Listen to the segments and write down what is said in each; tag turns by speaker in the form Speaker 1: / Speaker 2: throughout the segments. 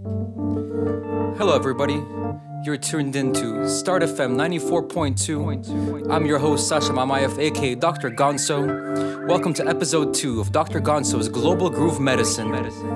Speaker 1: Hello everybody, you're tuned into StartFM 94.2. I'm your host Sasha Mamayev, aka Dr. Gonso. Welcome to episode 2 of Dr. Gonso's Global Groove Medicine.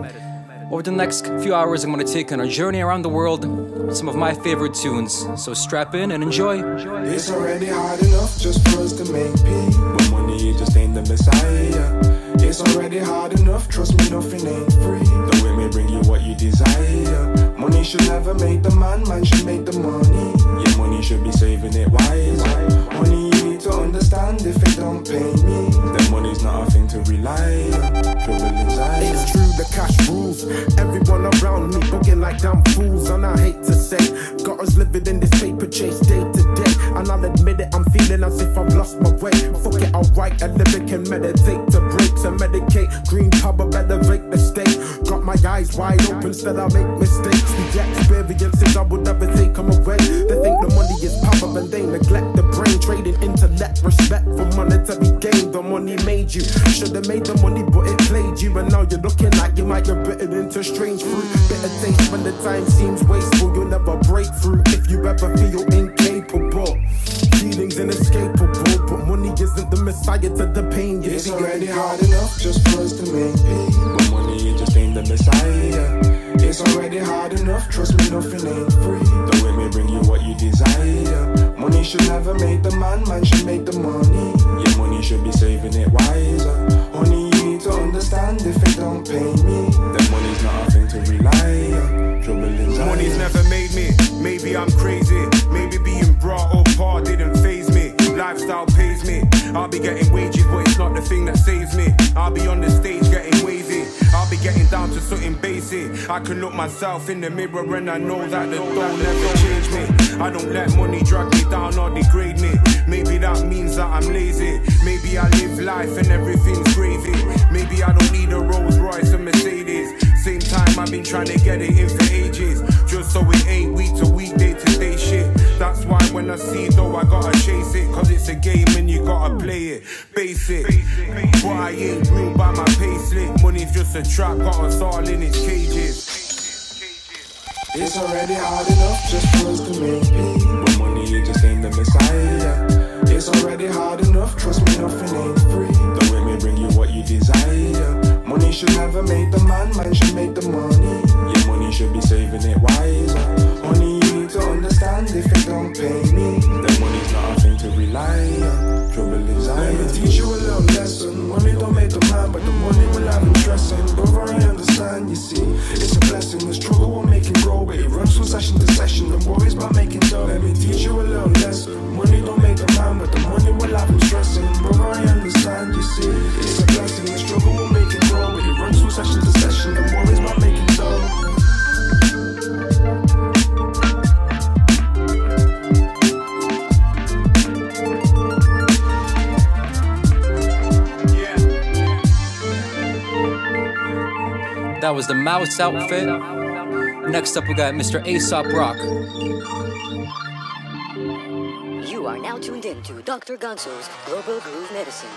Speaker 1: Over the next few hours I'm going to take on a journey around the world with some of my favorite tunes, so strap in and enjoy.
Speaker 2: It's already hard enough just for us to make peace, but money just ain't the messiah. It's already hard enough, trust me, nothing ain't free. The way may bring you what you desire. Money should never make the man, man should make the money. Your money should be saving it wise. Money you need to understand, if it don't pay me, then money's not a thing to rely on. Trouble inside.
Speaker 3: It's true, the cash rules. Everyone around me bugging like damn fools, and I hate to say, got us living in this paper chase day to day. And I'll admit it, I'm feeling as if I've lost my way. Fuck it, I'll write a lyric and meditate to breaks and medicate. Green cover, elevate the state. Got my eyes wide open, still I make mistakes. The experiences I would never take them away. They think the money is power and they neglect the brain. Trading intellect, respect for monetary gain. The money made you, should've made the money but it played you. And now you're looking like you might get bitten into strange fruit. Bitter taste when the time seems wasteful. You'll never break through if you ever feel incapable. Feelings inescapable, but money isn't the messiah to the pain.
Speaker 2: It's already hard enough just for us to make peace, but money just ain't the messiah. It's already hard enough, trust me, nothing ain't free. The way may bring you what you desire. Money should never make the man, man should make the money. Your money should be saving it wiser. Money you need to understand, if it don't pay me, then money's not a thing to rely on. Trouble inside.
Speaker 4: Money's never made me, maybe I'm crazy. Maybe being brought up hard didn't faze me. Lifestyle pays me, I'll be getting wages, but it's not the thing that saves me. I'll be on the stage getting wavy, I'll be getting down to something basic. I can look myself in the mirror and I know that the dough never changed me. I don't let money drag me down or degrade me. Maybe that means that I'm lazy. Maybe I live life and everything's gravy. Maybe I don't need a Rolls Royce or Mercedes. Same time I've been trying to get it in for ages, just so it ain't week to week, day to day shit. That's why when I see it though I gotta chase it, cause it's a game and you gotta play it basic. But I ain't ruled by my payslip. Money's just a trap, got us all in its cages.
Speaker 2: It's already hard enough just for us to make peace, but money just ain't the messiah. It's already hard enough, trust me, nothing ain't free. The way may bring you what you desire. Money should never make the man, man should make the money. Your money should be saving it wiser. Money you need to understand, if it don't pay me, then money's not a thing to rely on. Trouble is I will teach you a little lesson. Money don't make the man, but the money will have him stressing. Brother, I understand, you see, it's a blessing. The struggle will make him grow, but it runs from session to session. The worries about making dough. Let me teach you a little lesson. Money don't make the man, but the money will have him stressing. Brother, I understand, you see, it's a blessing. The struggle will make him grow, but it runs from session to session. The worries about making dough.
Speaker 1: That was the Mouse Outfit. Next up we got Mr. Aesop Rock.
Speaker 5: You are now tuned in to Dr. Gonso's Global Groove Medicine.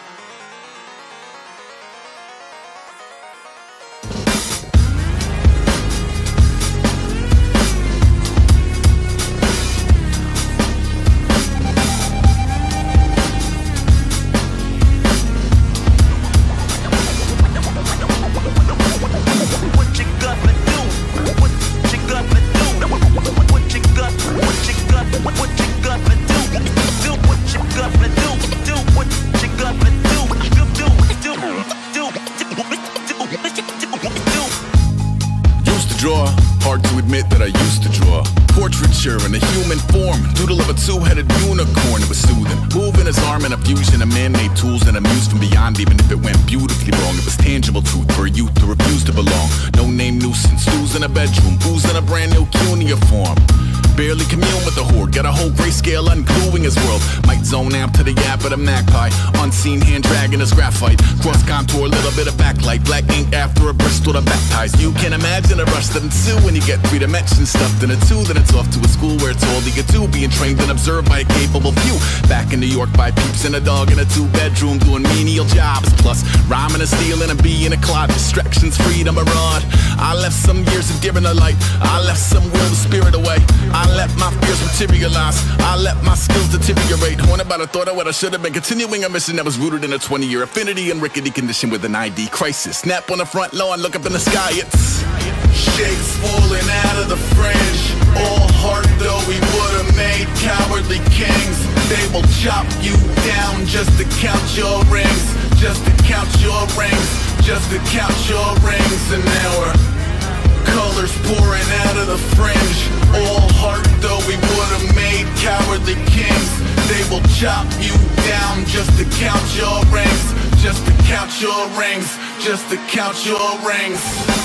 Speaker 6: Hard to admit that I used to draw portraiture in a human form, doodle of a two-headed unicorn. It was soothing, moving his arm in a fusion of man-made tools and a muse from beyond. Even if it went beautifully wrong, it was tangible truth for a youth who refused to belong. No name nuisance, stews in a bedroom, booze in a brand new uniform. barely commune with the horde. Got a whole grayscale ungluing his world. Might zone out to the yap of the magpie. Unseen hand dragging his graphite. Cross contour, little bit of backlight. Black ink after a Bristol to baptize. You can imagine a rush that ensue when you get 3 dimensions stuffed in a 2. Then it's off to a school where it's all you get to. Being trained and observed by a capable few. Back in New York by peeps and a dog in a 2-bedroom doing menial jobs. Plus rhyming and stealing and being a clod. Distractions, freedom, a rod. I left some years of giving a light. I left some will, the spirit away. I let my fears materialize. I let my skills deteriorate. Horn about a thought of what I should have been. Continuing a mission that was rooted in a 20-year affinity and rickety condition with an ID crisis. Snap on the front lawn, look up in the sky, it's shakes falling out of the fringe. All heart though we would've made cowardly kings. They will chop you down just to count your rings. Just to count your rings. Just to count your rings. And now we're colors pouring out of the fringe. All heart though we would've made cowardly kings. They will chop you down just to count your rings. Just to count your rings. Just to count your rings.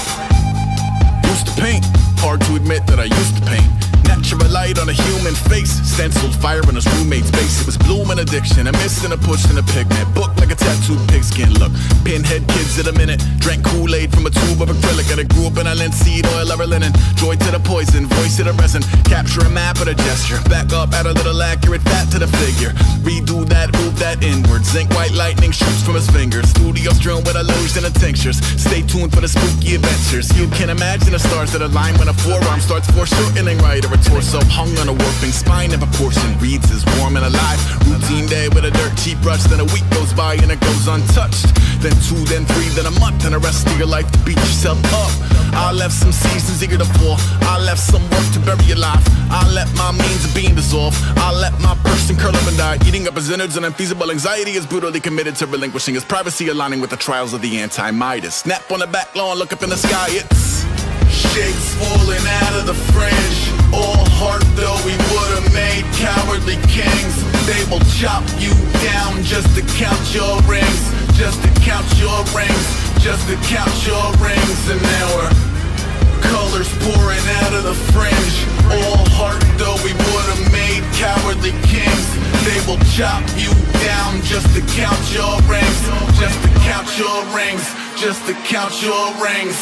Speaker 6: Used to paint, hard to admit that I used to paint. Natural light on a human face, stenciled fire in his roommate's base. It was bloom and addiction, a mist and a push and a pigment. Book like a tattooed pigskin look. Pinhead kids at a minute. Drank Kool-Aid from a tube of acrylic. And I grew up in a linseed oil ever linen. Joy to the poison, voice to the resin. Capture a map of a gesture. Back up, add a little accurate fat to the figure. Redo that, move that inward. Zinc white lightning shoots from his fingers. Studios strewn with illusion and tinctures. Stay tuned for the spooky adventures. You can imagine the stars that align when a forearm starts foreshortening right. Or a torso hung on a warping spine in proportion. Reads as warm and alive. Routine day with a dirt cheap brush. Then a week goes by and it goes untouched. Then 2, then 3, then a month. And the rest of your life to beat yourself up. I left some seasons eager to fall. I left some work to bury your life. I let my means of being dissolve. I let my person curl up and die. Eating up his innards and unfeasible anxiety is brutally committed to relinquishing his privacy, aligning with the trials of the anti-Midas. Snap on the back lawn, look up in the sky, it's shakes falling out of the fringe. All heart though we would've made cowardly kings. They will chop you down just to count your rings. Just to count your rings. Just to count your rings. And now we're colors pouring out of the fringe. All heart though we would've made cowardly kings. They will chop you down just to count your rings. Just to count your rings. Just to count your rings.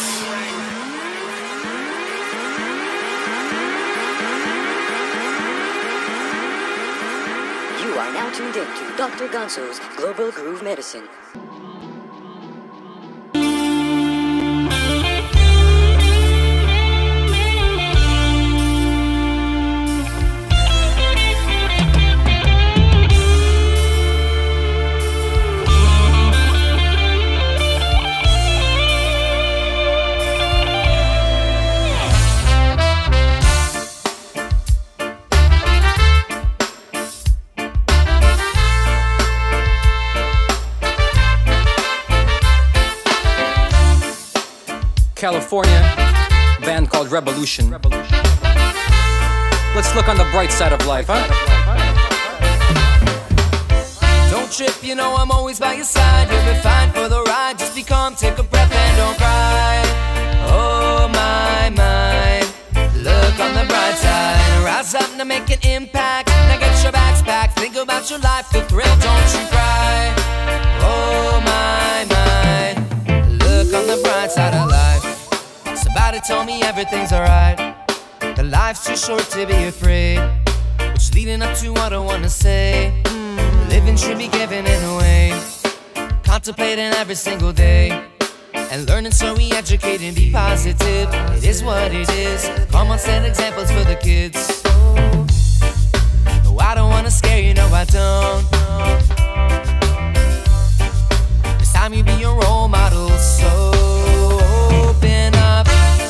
Speaker 5: You are now tuned in to Dr. Gonso's Global Groove Medicine.
Speaker 1: California, band called Revolution. Let's look on the bright side of life, huh?
Speaker 7: Don't trip, you know I'm always by your side. You'll be fine for the ride. Just be calm, take a breath and don't cry. Oh my, look on the bright side. Rise up to make an impact. Now get your bags packed. Think about your life, the thrill, don't you cry. Oh my, look on the bright side of life. Somebody told me everything's alright. The life's too short to be afraid. Which leading up to what I wanna say. Living should be given in a way. Contemplating every single day. And learning so we educate and be positive. It is what it is. Common sense examples for the kids. No, I don't wanna scare you, no I don't. This time you be your role model, so open up.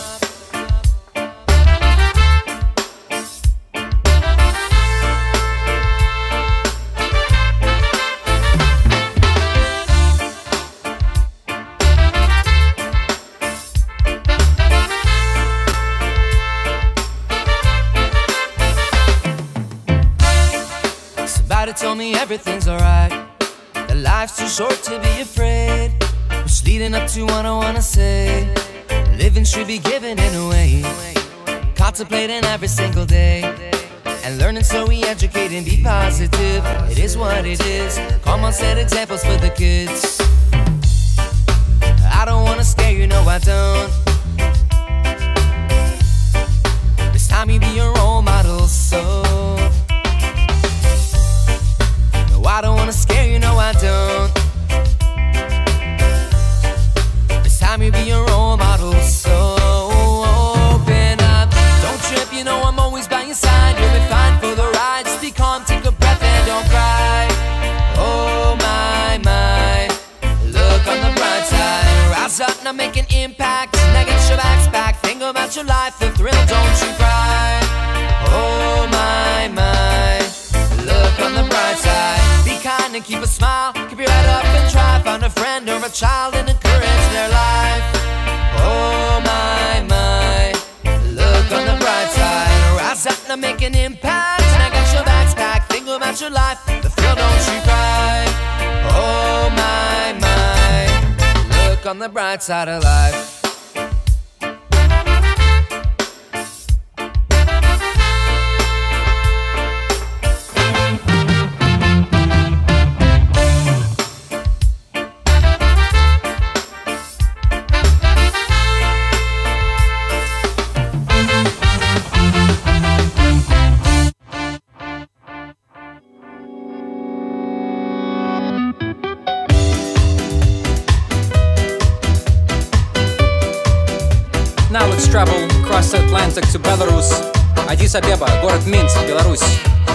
Speaker 7: Somebody told me everything's alright. The life's too short to be afraid. Which leading up to what I wanna say. Living should be given in a way. contemplating every single day, and learning slowly, educating, be positive. It is what it is. Come on, set examples for the kids. I don't wanna scare you, no I don't. This time you be your role model, so no, I don't wanna scare you, no I don't. This time you be your role model, so open up, don't trip, you know I'm always by your side. You'll be fine for the ride, just be calm, take a breath and don't cry. Oh my, look on the bright side. Rise up, now make an impact. Now get your bags back, think about your life, the thrill, don't you cry. Oh my, look on the bright side. Be kind and keep a smile, keep your head up and try. Find a friend or a child and encourage their life. Oh my, look on the bright side. Rise up, now make an impact. Now get your bags back, think about your life, the thrill, don't you cry. Oh my, look on the bright side of life.
Speaker 1: Now let's travel across the Atlantic to Belarus. Адис Абеба, город Минск, Беларусь.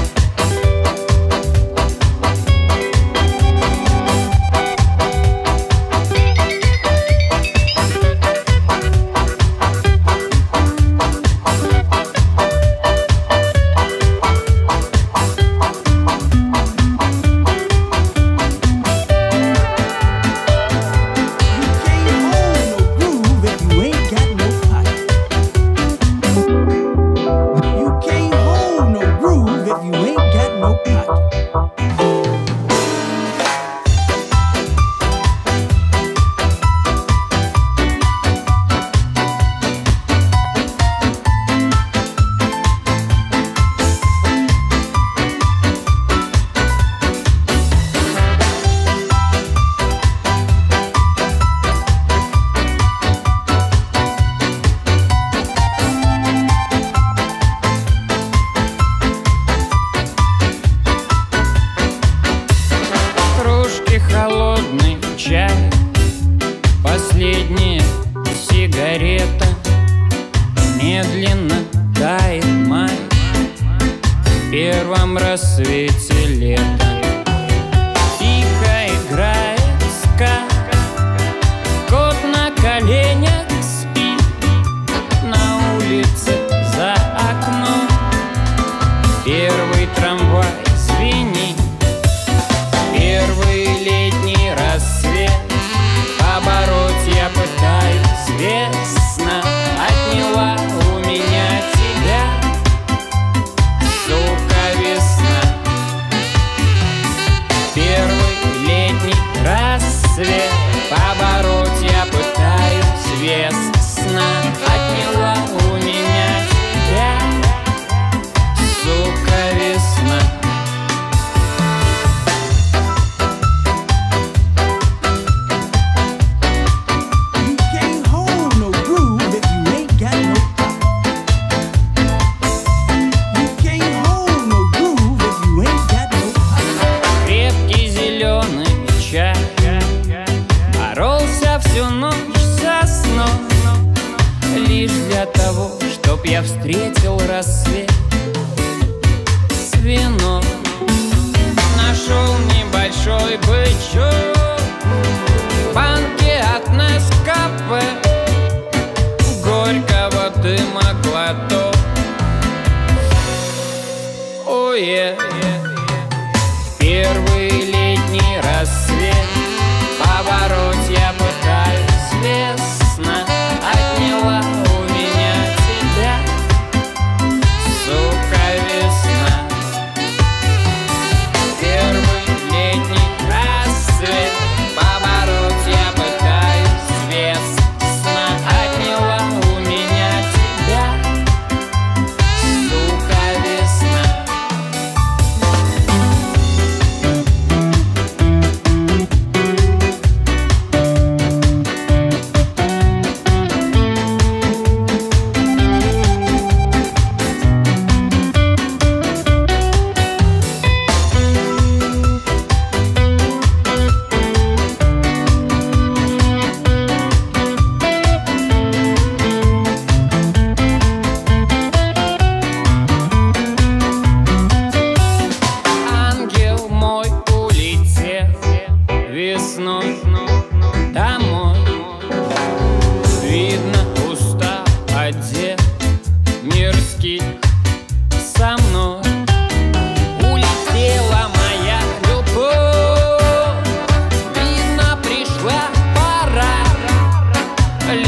Speaker 8: Последняя сигарета, медленно тает май в первом рассвете лета. Тихо играет скат, кот на коленях спит, на улице за окном первый трамвай звенит. Первый летний рассвет побороть я пытаюсь, весна отняла у меня тебя, сука, весна. Первый летний рассвет побороть я пытаюсь, весна отняла у меня тебя, сука, весна. Чтоб я встретил рассвет с вином, нашел небольшой бычок в банке от Нескафе, горького дыма глоток. Ой, первый летний рассвет побороть я пытаюсь, весна отняла у меня тебя, сука, весна. Первый летний рассвет побороть я пытаюсь, весна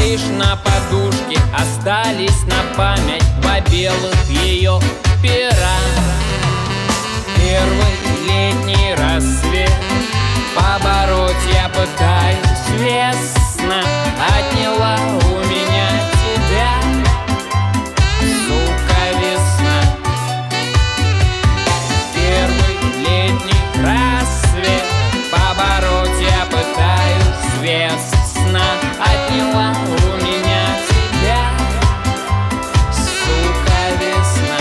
Speaker 8: лишь на подушке остались на память два белых ее пера. Первый летний рассвет побороть я пытаюсь, весна отняла у меня тебя, сука, весна. Первый летний рассвет побороть я пытаюсь, весна отняла у меня тебя, сука, весна.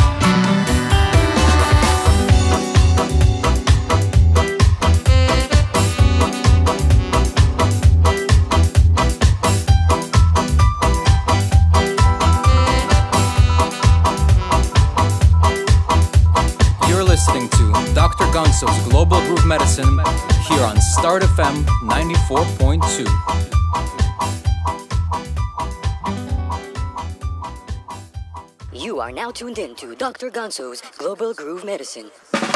Speaker 1: You're listening to Dr. Gonso's Global Groove Medicine here on StartFM 94.2.
Speaker 5: You are now tuned in to Dr. Gonso's Global Groove Medicine.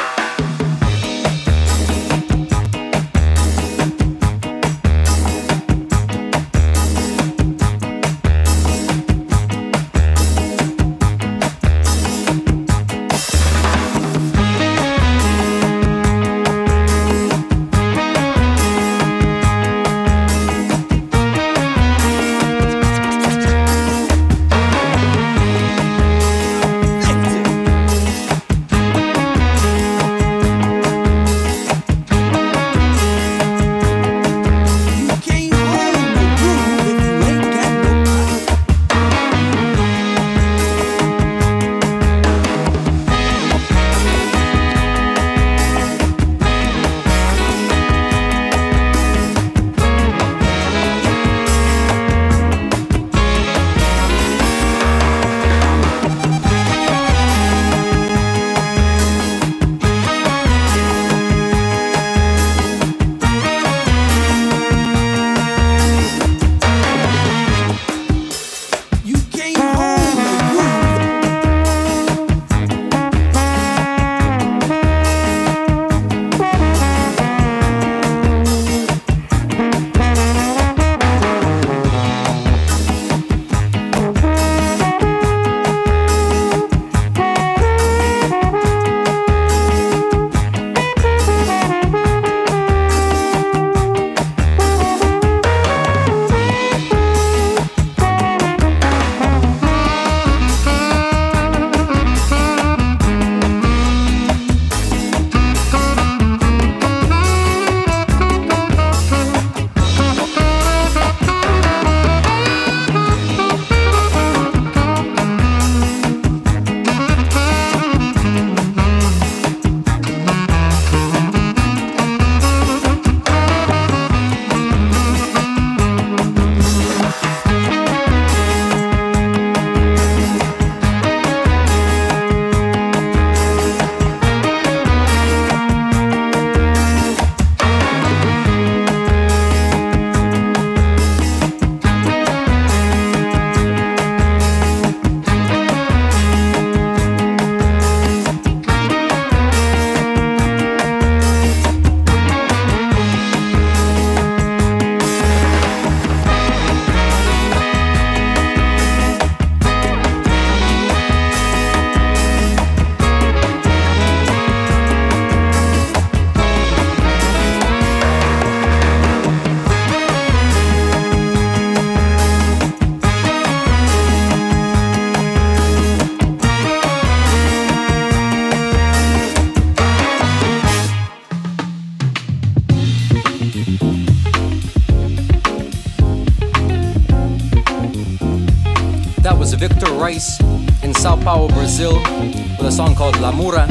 Speaker 1: Victor Rice in Sao Paulo, Brazil, with a song called Lamura.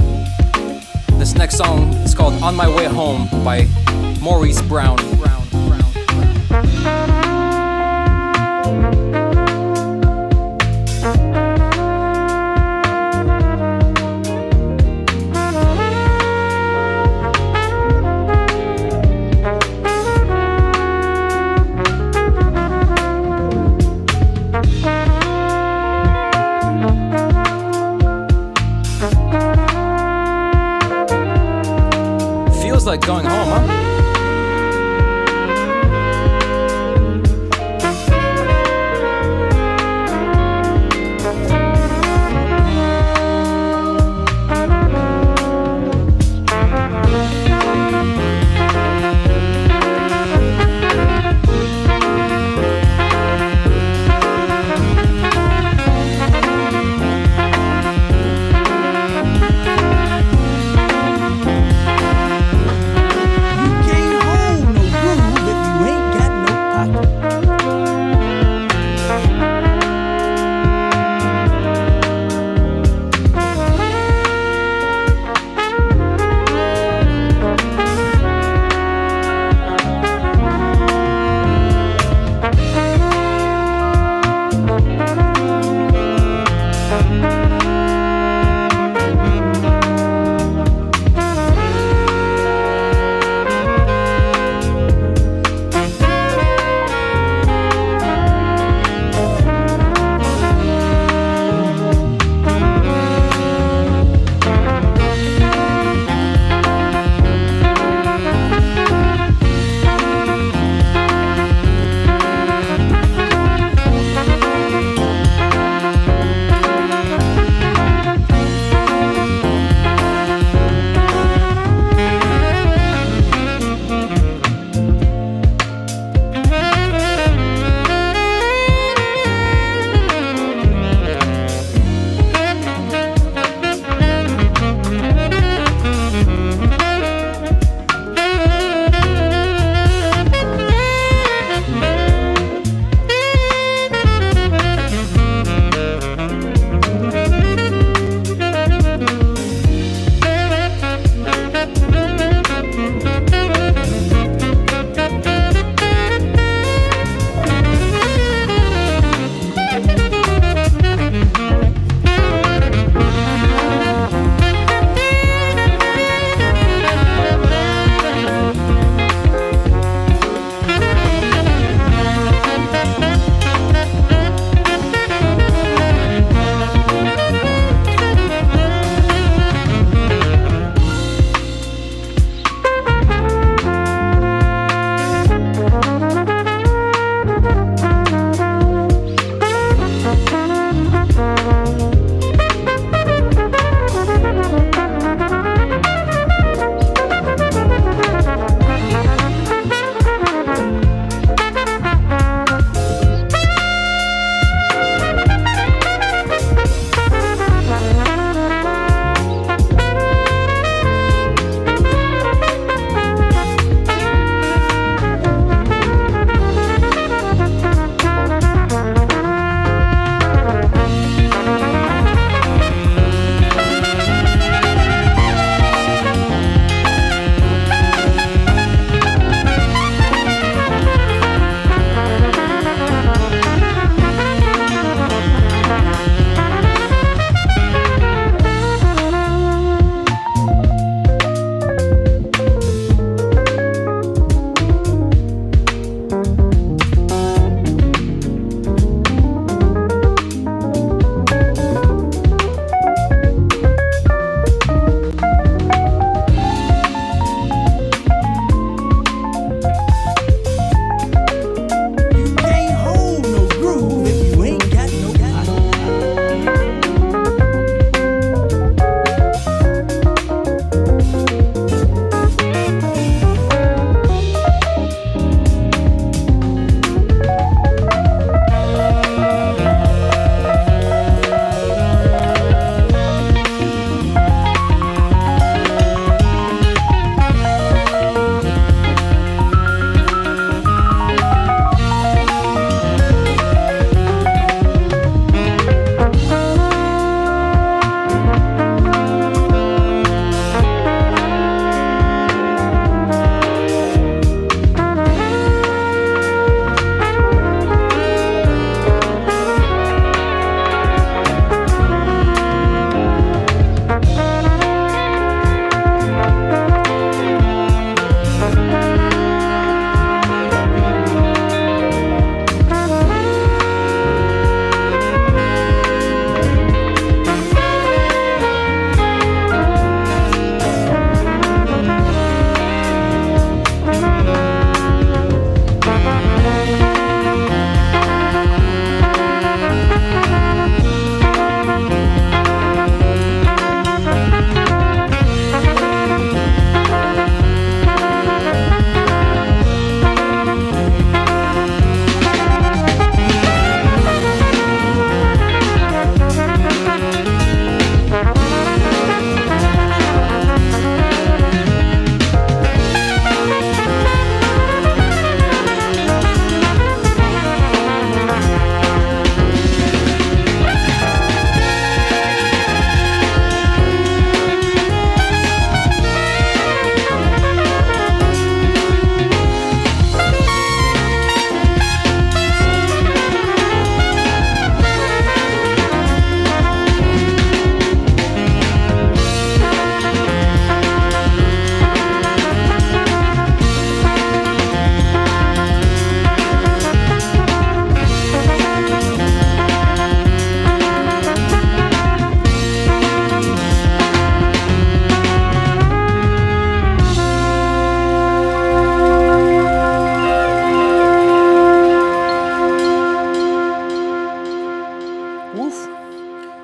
Speaker 1: This next song is called On My Way Home by Maurice Brown. Feels like going home, huh?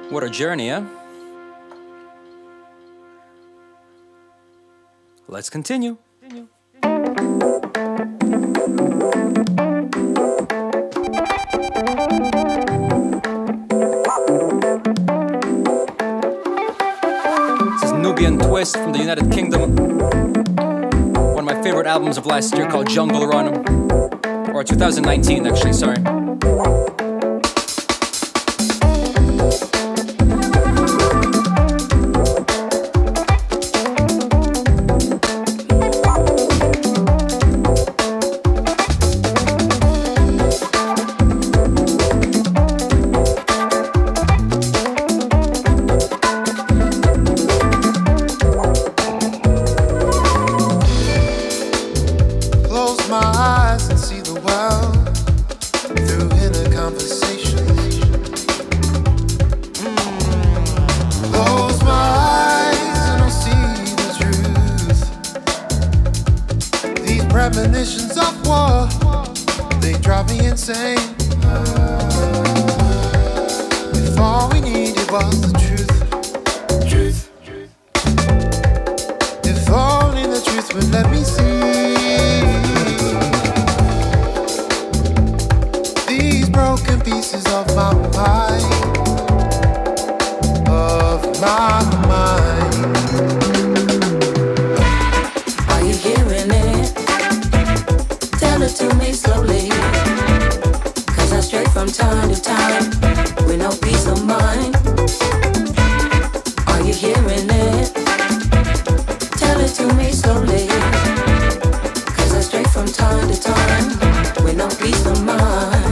Speaker 1: What a journey, eh? Let's continue. This is Nubian Twist from the United Kingdom. One of my favorite albums of last year called Jungle Run. Or 2019 actually, sorry.
Speaker 9: Premonitions of war, they drive me insane. If all we needed was the truth, if only the truth would let me see these broken pieces of my mind, of my mind.
Speaker 10: Are you hearing it? Tell it to me slowly, 'cause I stray from time to time with no peace of mind. Are you hearing it? Tell it to me slowly, 'cause I stray from time to time with no peace of mind.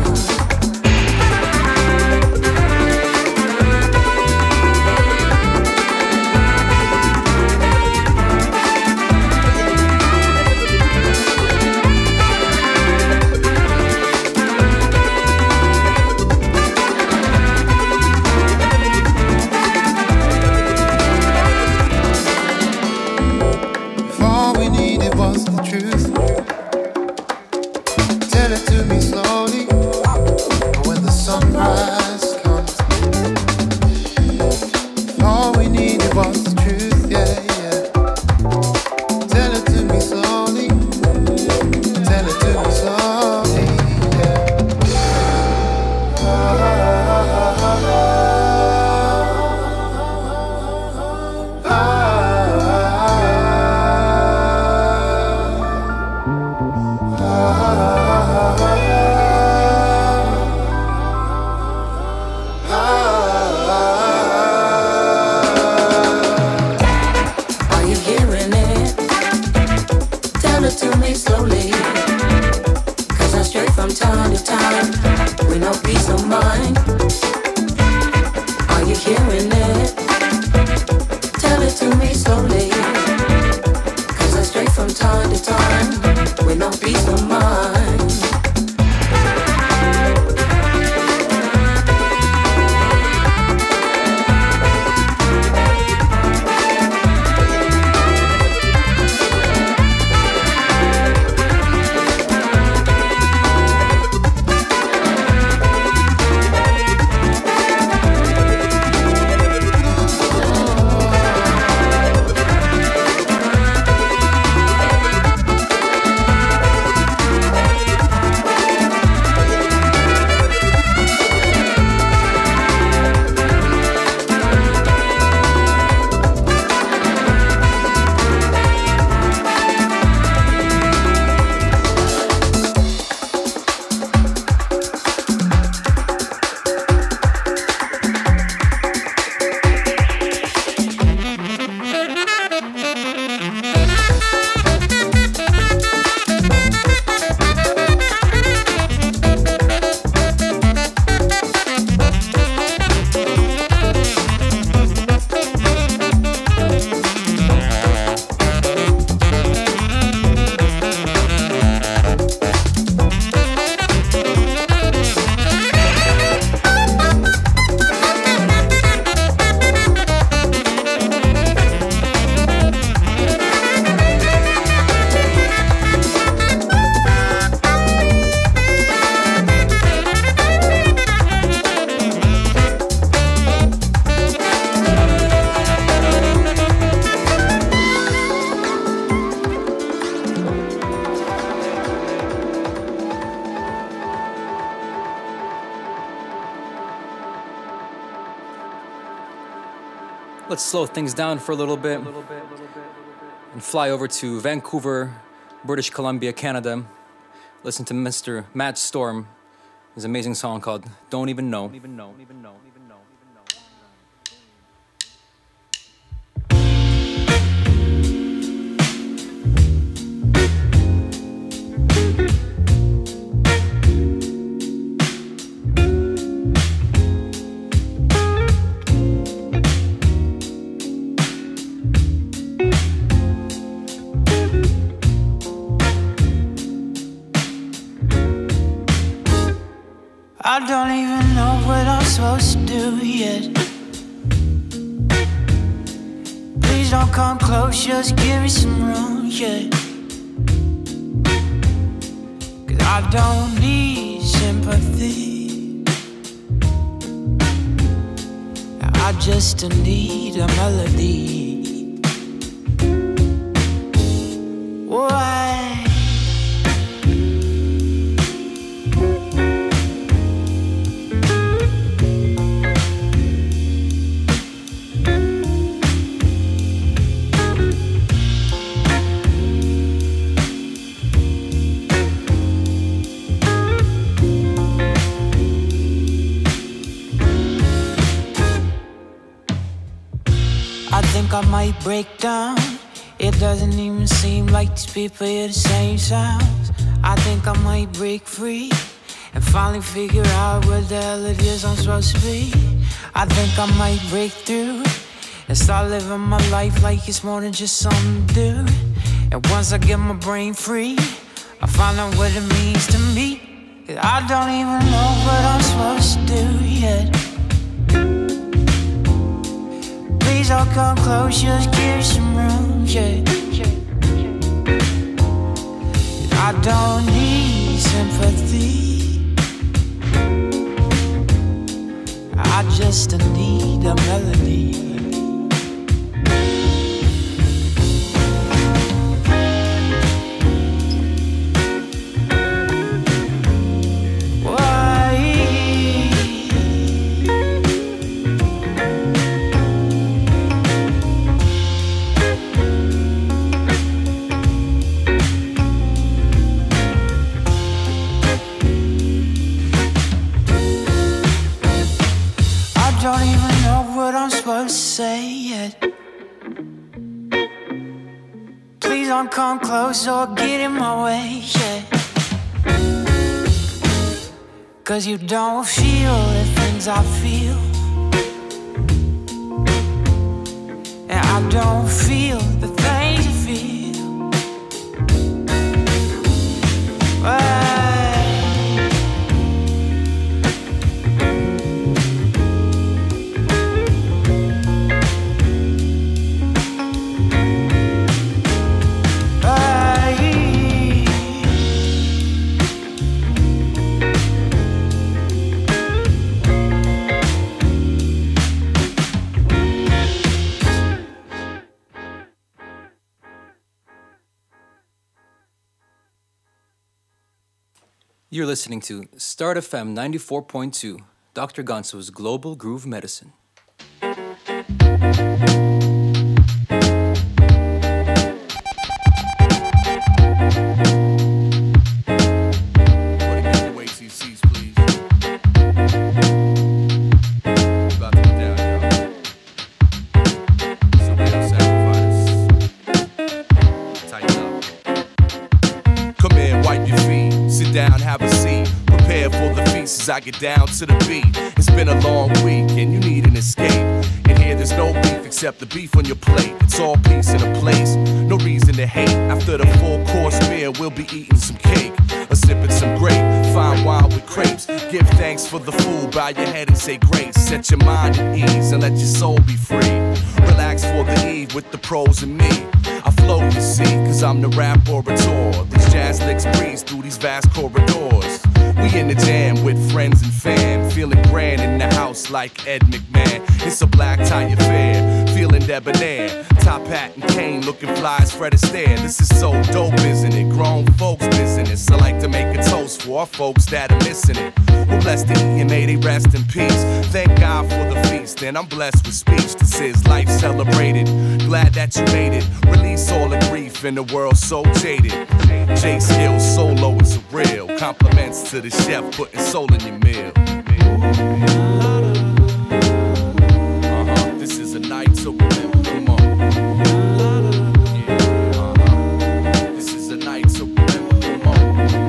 Speaker 1: Let's slow things down for a little bit and fly over to Vancouver, British Columbia, Canada. Listen to Mr. Matt Storm, his amazing song called Don't Even Know.
Speaker 11: I don't even know what I'm supposed to do yet. Please don't come close, just give me some room, yeah. 'Cause I don't need sympathy, I just need a melody. Why? I might break down. It doesn't even seem like these people hear the same sounds. I think I might break free and finally figure out what the hell it is I'm supposed to be. I think I might break through and start living my life like it's more than just something to do. And once I get my brain free, I find out what it means to me. 'Cause I don't even know what I'm supposed to do yet. Please don't come close, just give some room, yeah. I don't need sympathy, I just need a melody. Don't even know what I'm supposed to say yet. Please don't come close or get in my way, yeah. 'Cause you don't feel the things I feel, and I don't feel the things you feel.
Speaker 1: You're listening to StartFM 94.2, Dr. Gonso's Global Groove Medicine.
Speaker 12: I get down to the beat. It's been a long week and you need an escape. In here there's no beef except the beef on your plate. It's all peace in a place, no reason to hate. After the full course meal we'll be eating some cake or sipping some grape, fine wine with crepes. Give thanks for the food, bow your head and say grace. Set your mind at ease and let your soul be free. Relax for the eve with the pros and me. I flow, you see, 'cause I'm the rap orator. These jazz licks breeze through these vast corridors. We in the jam with friends and fam, feeling grand in the house house like Ed McMahon. It's a black tie affair, feeling debonair. Top hat and cane, looking fly as Fred Astaire. This is so dope, isn't it? Grown folks business. I like to make a toast for our folks that are missing it. Who blessed to eat and may they rest in peace. Thank God for the feast, and I'm blessed with speech. This is life celebrated. Glad that you made it. Release all the grief in the world so jaded. J Skills solo is real. Compliments to the chef putting soul in your meal. This is a night to remember. Come on. This is a night to remember. Come on. Come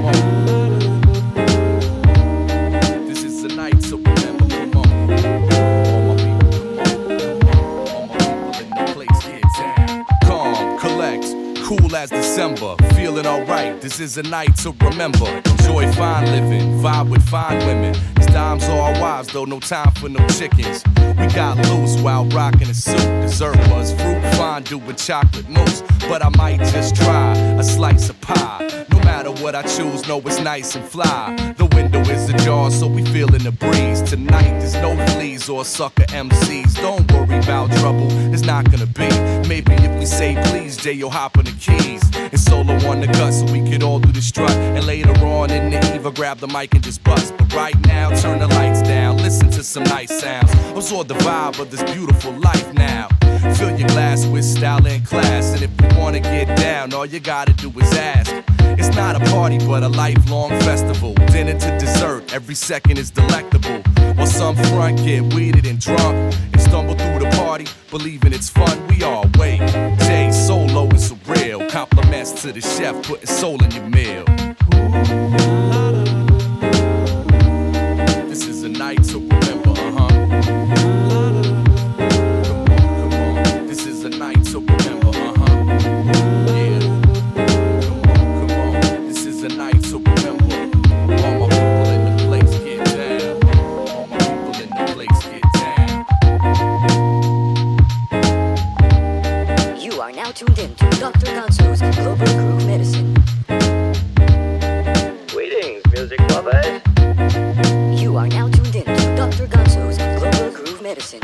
Speaker 12: on. This is a night to remember. Come on. All my people, come on. All my people in the place get down. Calm, collect, cool as December. Feeling alright. This is a night to remember. Enjoy fine living, vibe with fine women. These dimes are our wives, though no time for no chickens. We got loose while rocking a suit. Dessert was fruit fondue with chocolate mousse. But I might just try a slice of pie. No matter what I choose, know it's nice and fly. The window is ajar, so we feeling the breeze. Tonight there's no fleas or sucker MCs. Don't worry about trouble, it's not gonna be. Maybe if we say please, Jay, you'll hop on the keys. And solo on the gut so we could all do the strut. And later on in the eve, I'll grab the mic and just bust. But right now, turn the lights down, listen to some nice sounds. Absorb the vibe of this beautiful life now. Fill your glass with style and class. And if you wanna get down, all you gotta do is ask. It's not a party, but a lifelong festival. Dinner to dessert, every second is delectable. While some front get weeded and drunk and stumble through the party, believing it's fun, we all wait. Jay solo is surreal. Compliments to the chef, putting soul in your meal. This is a night to remember, Come on, come on. This is a night to remember, Yeah. Come on. This is a night to remember. All my people in the place get down. All my people in the place get down.
Speaker 5: You are now tuned in to Dr. Gonso's Global Groove Medicine.
Speaker 13: Greetings, music lovers.
Speaker 5: You are now tuned in to Dr. Gonso's Global Groove Medicine.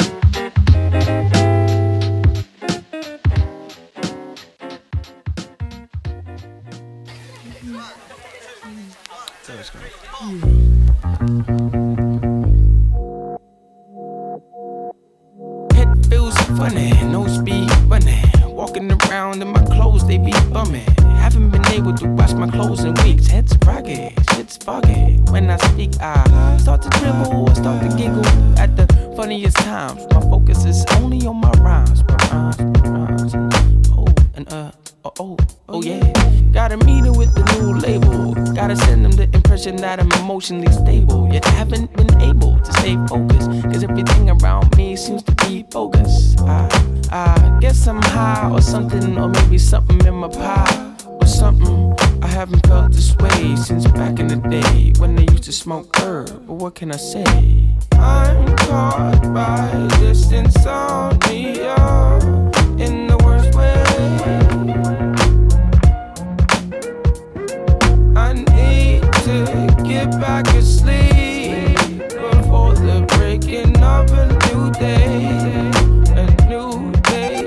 Speaker 11: Head feels funny, no speed running. Walking around in my clothes, they be bumming. Haven't been able to wash my clothes in weeks. Head's rocky, shit's foggy. When I speak, I start to dribble or start to giggle at the funniest times. My focus is only on my rhymes. My rhymes. Oh, and oh yeah. Got a meeting with the new label. Gotta send them the impression that I'm emotionally stable. Yet I haven't been able to stay focused, cause everything around me seems to be bogus. I guess I'm high or something, or maybe something in my pie or something. I haven't felt this way since back in the day when they used to smoke herb, but what can I say? I'm caught by this insomnia in the worst way. I need to get back asleep before the breaking of a new day. A new day.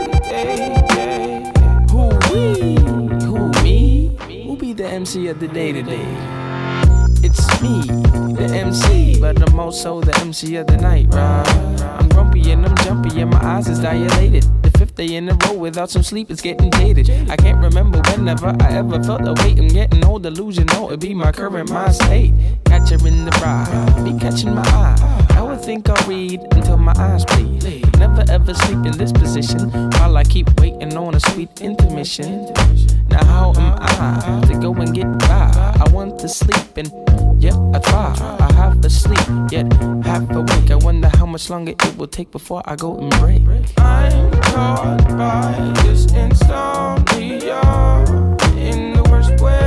Speaker 11: Who we? Who me? Who be the MC of the day today? It's me, the MC, but I'm also the MC of the night, right? I'm grumpy and I'm jumpy and my eyes is dilated. The fifth day in a row without some sleep is getting jaded. I can't remember whenever I ever felt the weight. I'm getting old, delusional, it be my current mind state. Catch her in the ride, be catching my eye. I would think I'll read until my eyes bleed. Never ever sleep in this position while I keep waiting on a sweet intermission. Now how am I to go and get by? I want to sleep and yep, I try. I half asleep, yet half awake. I wonder how much longer it will take before I go and break. I'm caught by this insomnia in the worst way.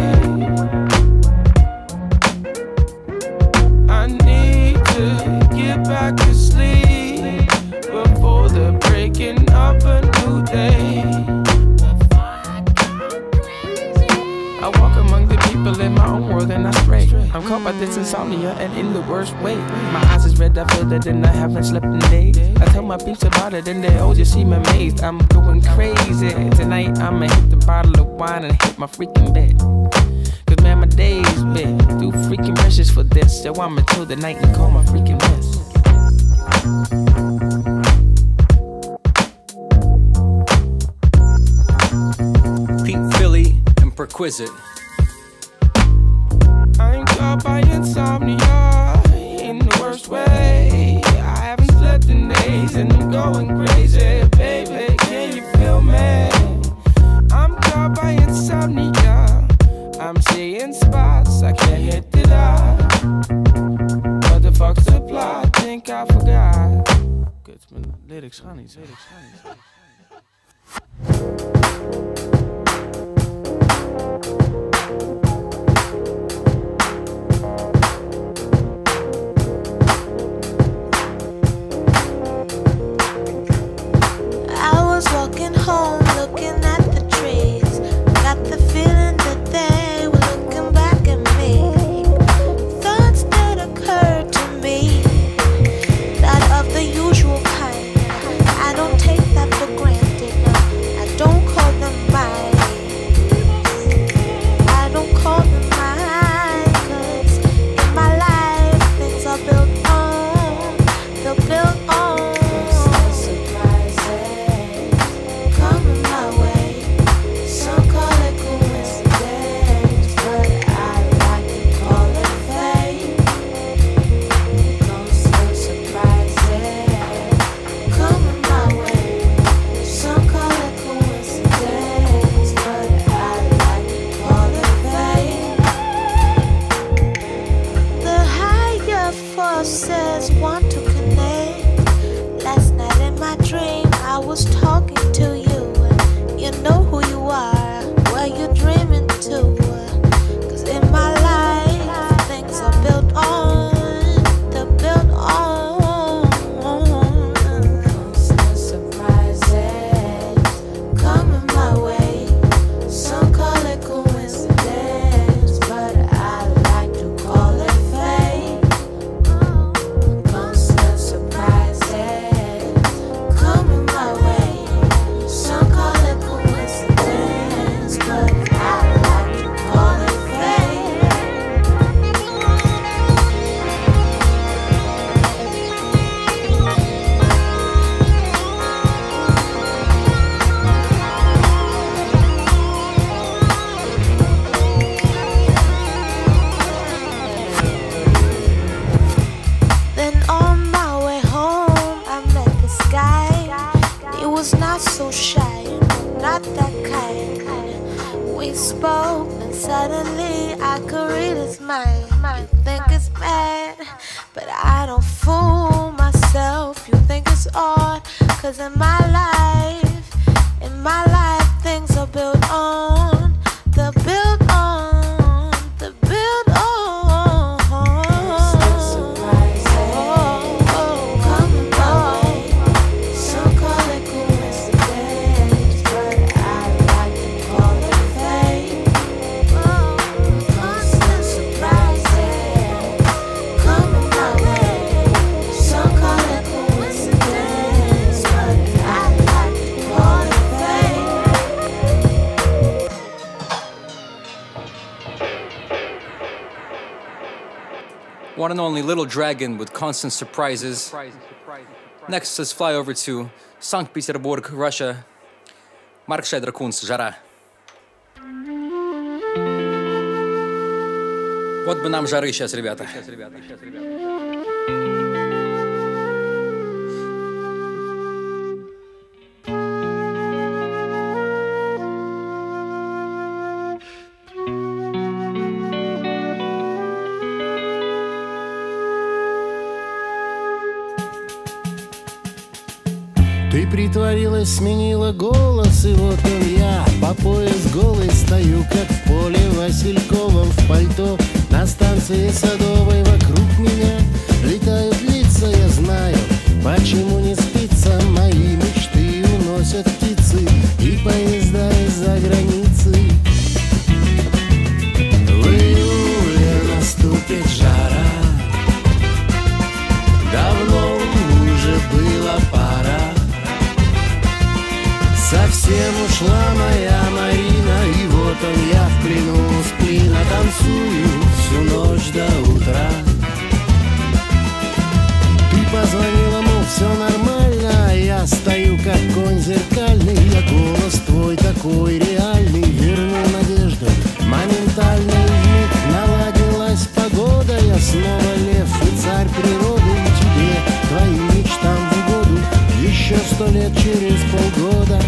Speaker 11: I need to get back to sleep before the breaking of a new day. I walk among the people in my own world and I stray. I'm caught by this insomnia
Speaker 14: insomnia and in the worst way. My eyes is red, I feel that and I haven't slept in days. I tell my peeps about it and they all just seem amazed. I'm going crazy. Tonight I'ma hit the bottle of wine and hit my freaking bed. Cause man, my day's been too freaking precious for this. So I'ma chill the night and call my freaking rest.
Speaker 1: Pete Philly and Perquisite.
Speaker 14: I'm caught by insomnia in the worst way. I haven't slept in days and I'm going crazy. Baby, can you feel me? I'm caught by insomnia. I'm seeing spots I can't hit it up. What the fuck's the plot? Think I forgot. Kut, mijn lyrics gaan niet.
Speaker 15: I was walking home looking at the trees. Got the feeling that they were looking back at me. Thoughts that occurred to me, not of the usual kind. I don't take that for granted, no. I don't call them mine. I don't call them mine, 'cause in my life things are built on, they're built on. Coming my way, some call it coincidence, but I like to call it fate. Constant surprises, coming my way, some call it coincidence, but I like to call it fate. The higher forces want to connect. Last night in my dream I was talking to you. You know who you are, where you're dreaming to. 'Cause in my life, things are built on, they're built on. Constant surprises, coming my way. Some call it coincidence, but I like to call it fate. Constant surprises, coming my way. Some call it coincidence, but I like to call it fate. Then on my way home, I met this guy. He was not so shy, not that kind. We spoke, and suddenly I could read his mind. You think it's bad, but I don't fool myself. You think it's odd, 'cause in my life, things are built on, they're built on, they're built on. Coming my way, some call it coincidence, but I like to call it fate. Constant surprises, coming my way, some call it coincidence, but I like to call it fate.
Speaker 1: One and only Little Dragon with Constant Surprises. Next, let's fly over to St. Petersburg, Russia. Mark Дракун, Жара. Вот бы нам жары сейчас, ребята.
Speaker 16: Ты притворилась, сменила голос, и вот он я, по пояс голый стою, как в поле Васильковом в пальто. На станции Садовой вокруг меня летают лица, я знаю, почему не спится. Мои мечты уносят птицы и поезда из-за границы. В июле наступит жара, Совсем ушла моя Марина, и вот он я в плену сплина. Танцую всю ночь до утра. Ты позвонила, мол, все нормально, а я стою как конь зеркальный. Я голос твой такой реальный вернул надежду моментально, и вмиг наладилась погода. Я снова лев и царь природы, и тебе, твоим мечтам в угоду еще 100 лет через полгода.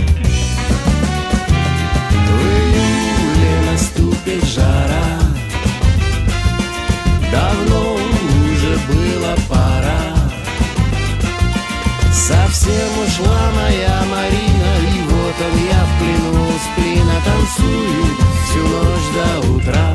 Speaker 16: В июле наступит жара, давно уже было пора. Совсем ушла моя Марина, и вот он я в плену сплина. Танцую всю ночь до утра.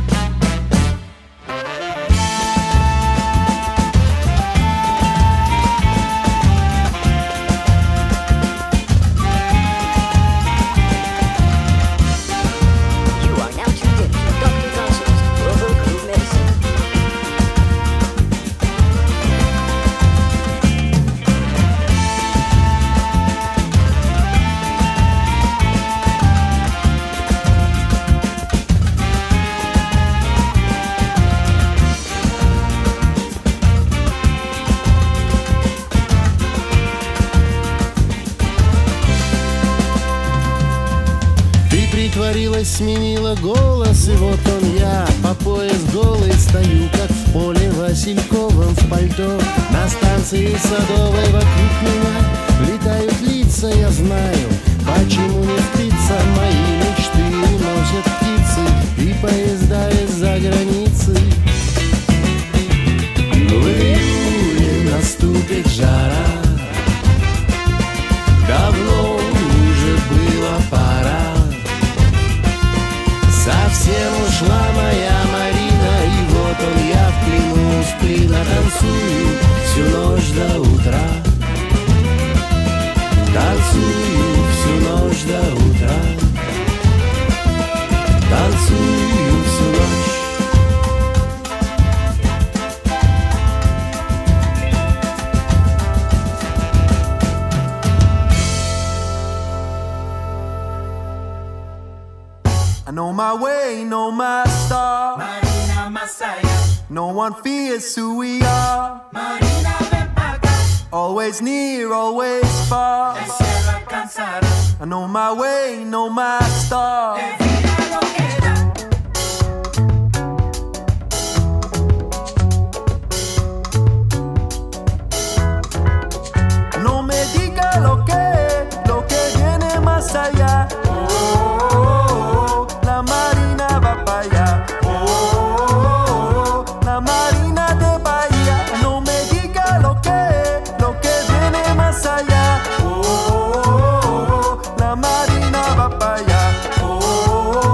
Speaker 16: Сменила голос, и вот он я, по пояс голый, стою, как в поле Васильковом в пальто. На станции Садовой вокруг меня летают лица, я знаю, почему не спится. Мои мечты носят птицы и поезда из-за границы. В июле наступит жара, давно уже было пора. Совсем ушла моя Марина, и вот он я в плену сплина. Танцую всю ночь до утра. Танцую всю ночь до утра. Танцую всю ночь.
Speaker 17: I know my way, know my star.
Speaker 18: Marina Masaya.
Speaker 17: No one fears who we are.
Speaker 18: Marina ven pa' acá.
Speaker 17: Always near, always far.
Speaker 18: El cielo alcanzará.
Speaker 17: I know my way, know my star.
Speaker 18: De vida no queda.
Speaker 17: No me diga lo que viene más allá. La Marina va para allá. La Marina de Bahía. No me diga lo que viene más allá. La Marina va para allá.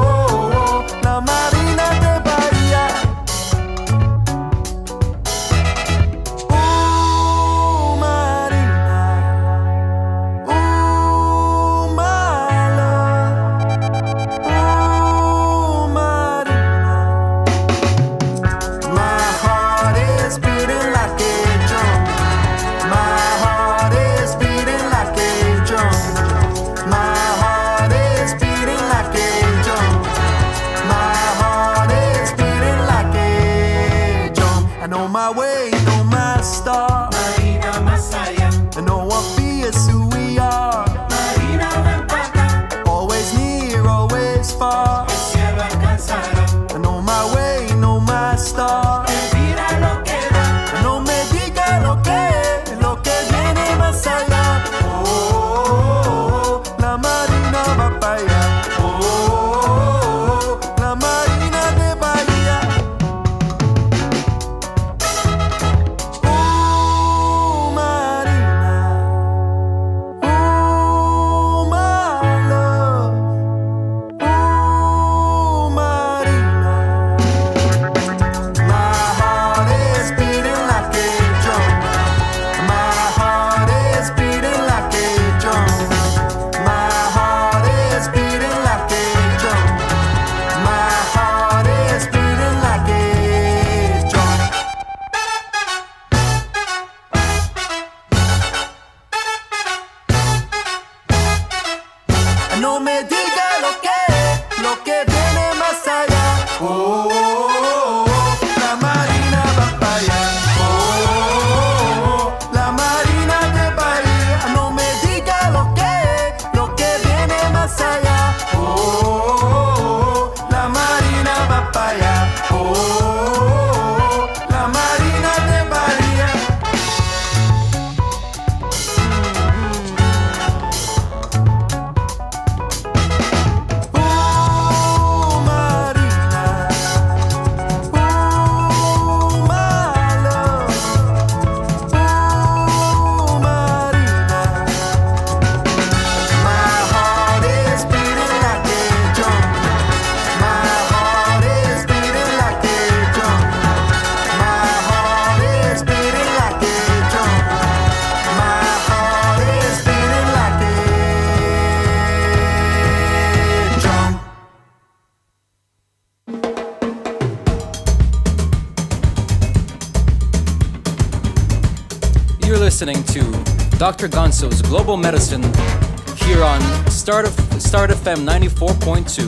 Speaker 1: You're listening to Dr. Gonso's Global Medicine here on StartFM 94.2.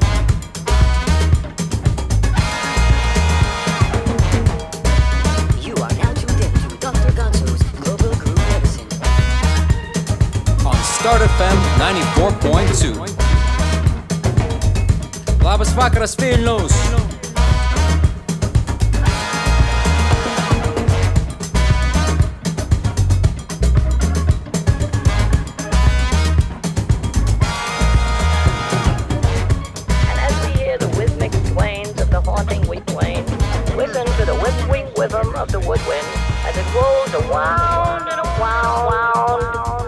Speaker 5: You are now tuned in to Dr. Gonso's Global Groove Medicine
Speaker 1: on StartFM 94.2. Labas vakaras, Vilnius!
Speaker 13: Of the woodwind as it rolls around and around.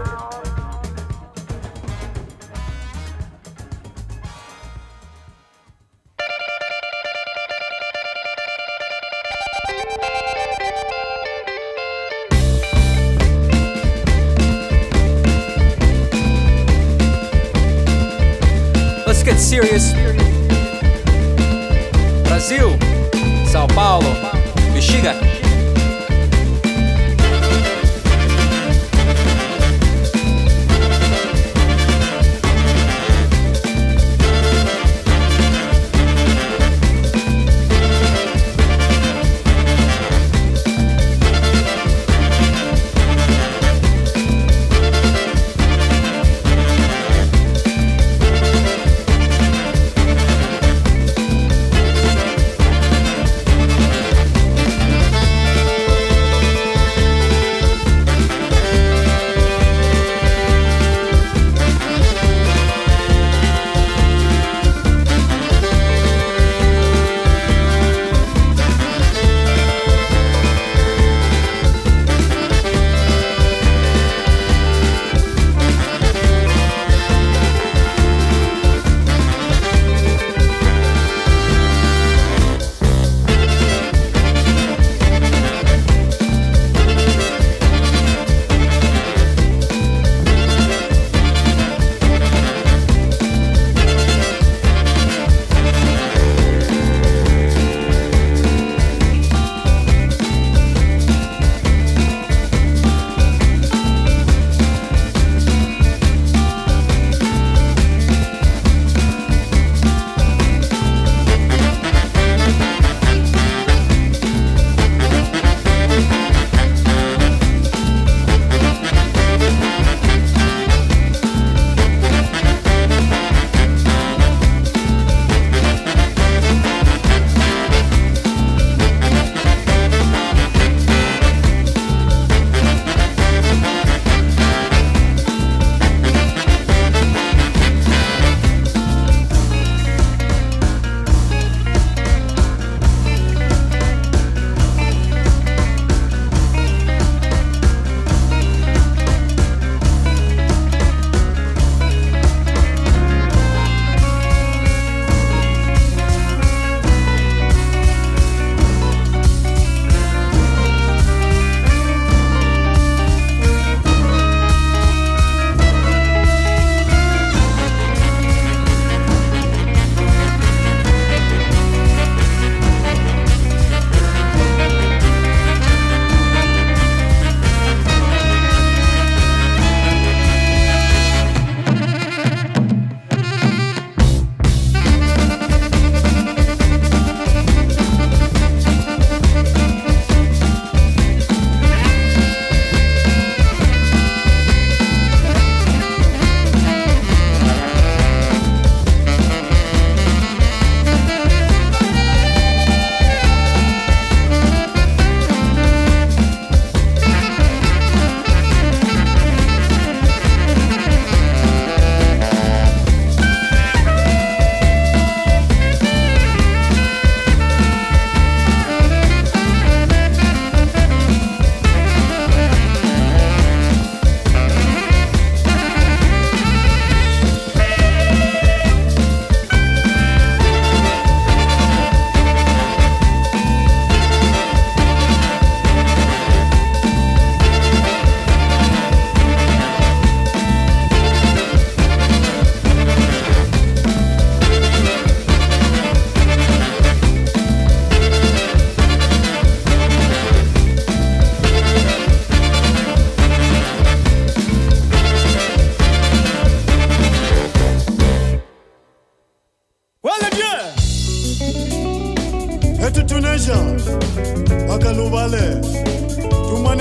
Speaker 1: Let's get serious. Brazil, Sao Paulo, Bexiga.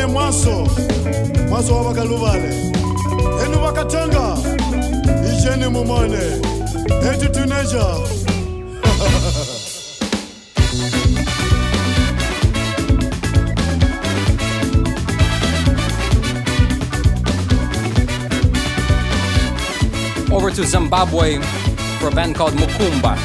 Speaker 19: mwaso wabakaluvale enu wakatanga ijeni mumone eti tuneja.
Speaker 1: Over to Zimbabwe for a band called Mukumba.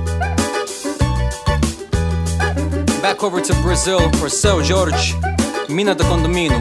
Speaker 1: Back over to Brazil for Seu Jorge, mina do condomínio.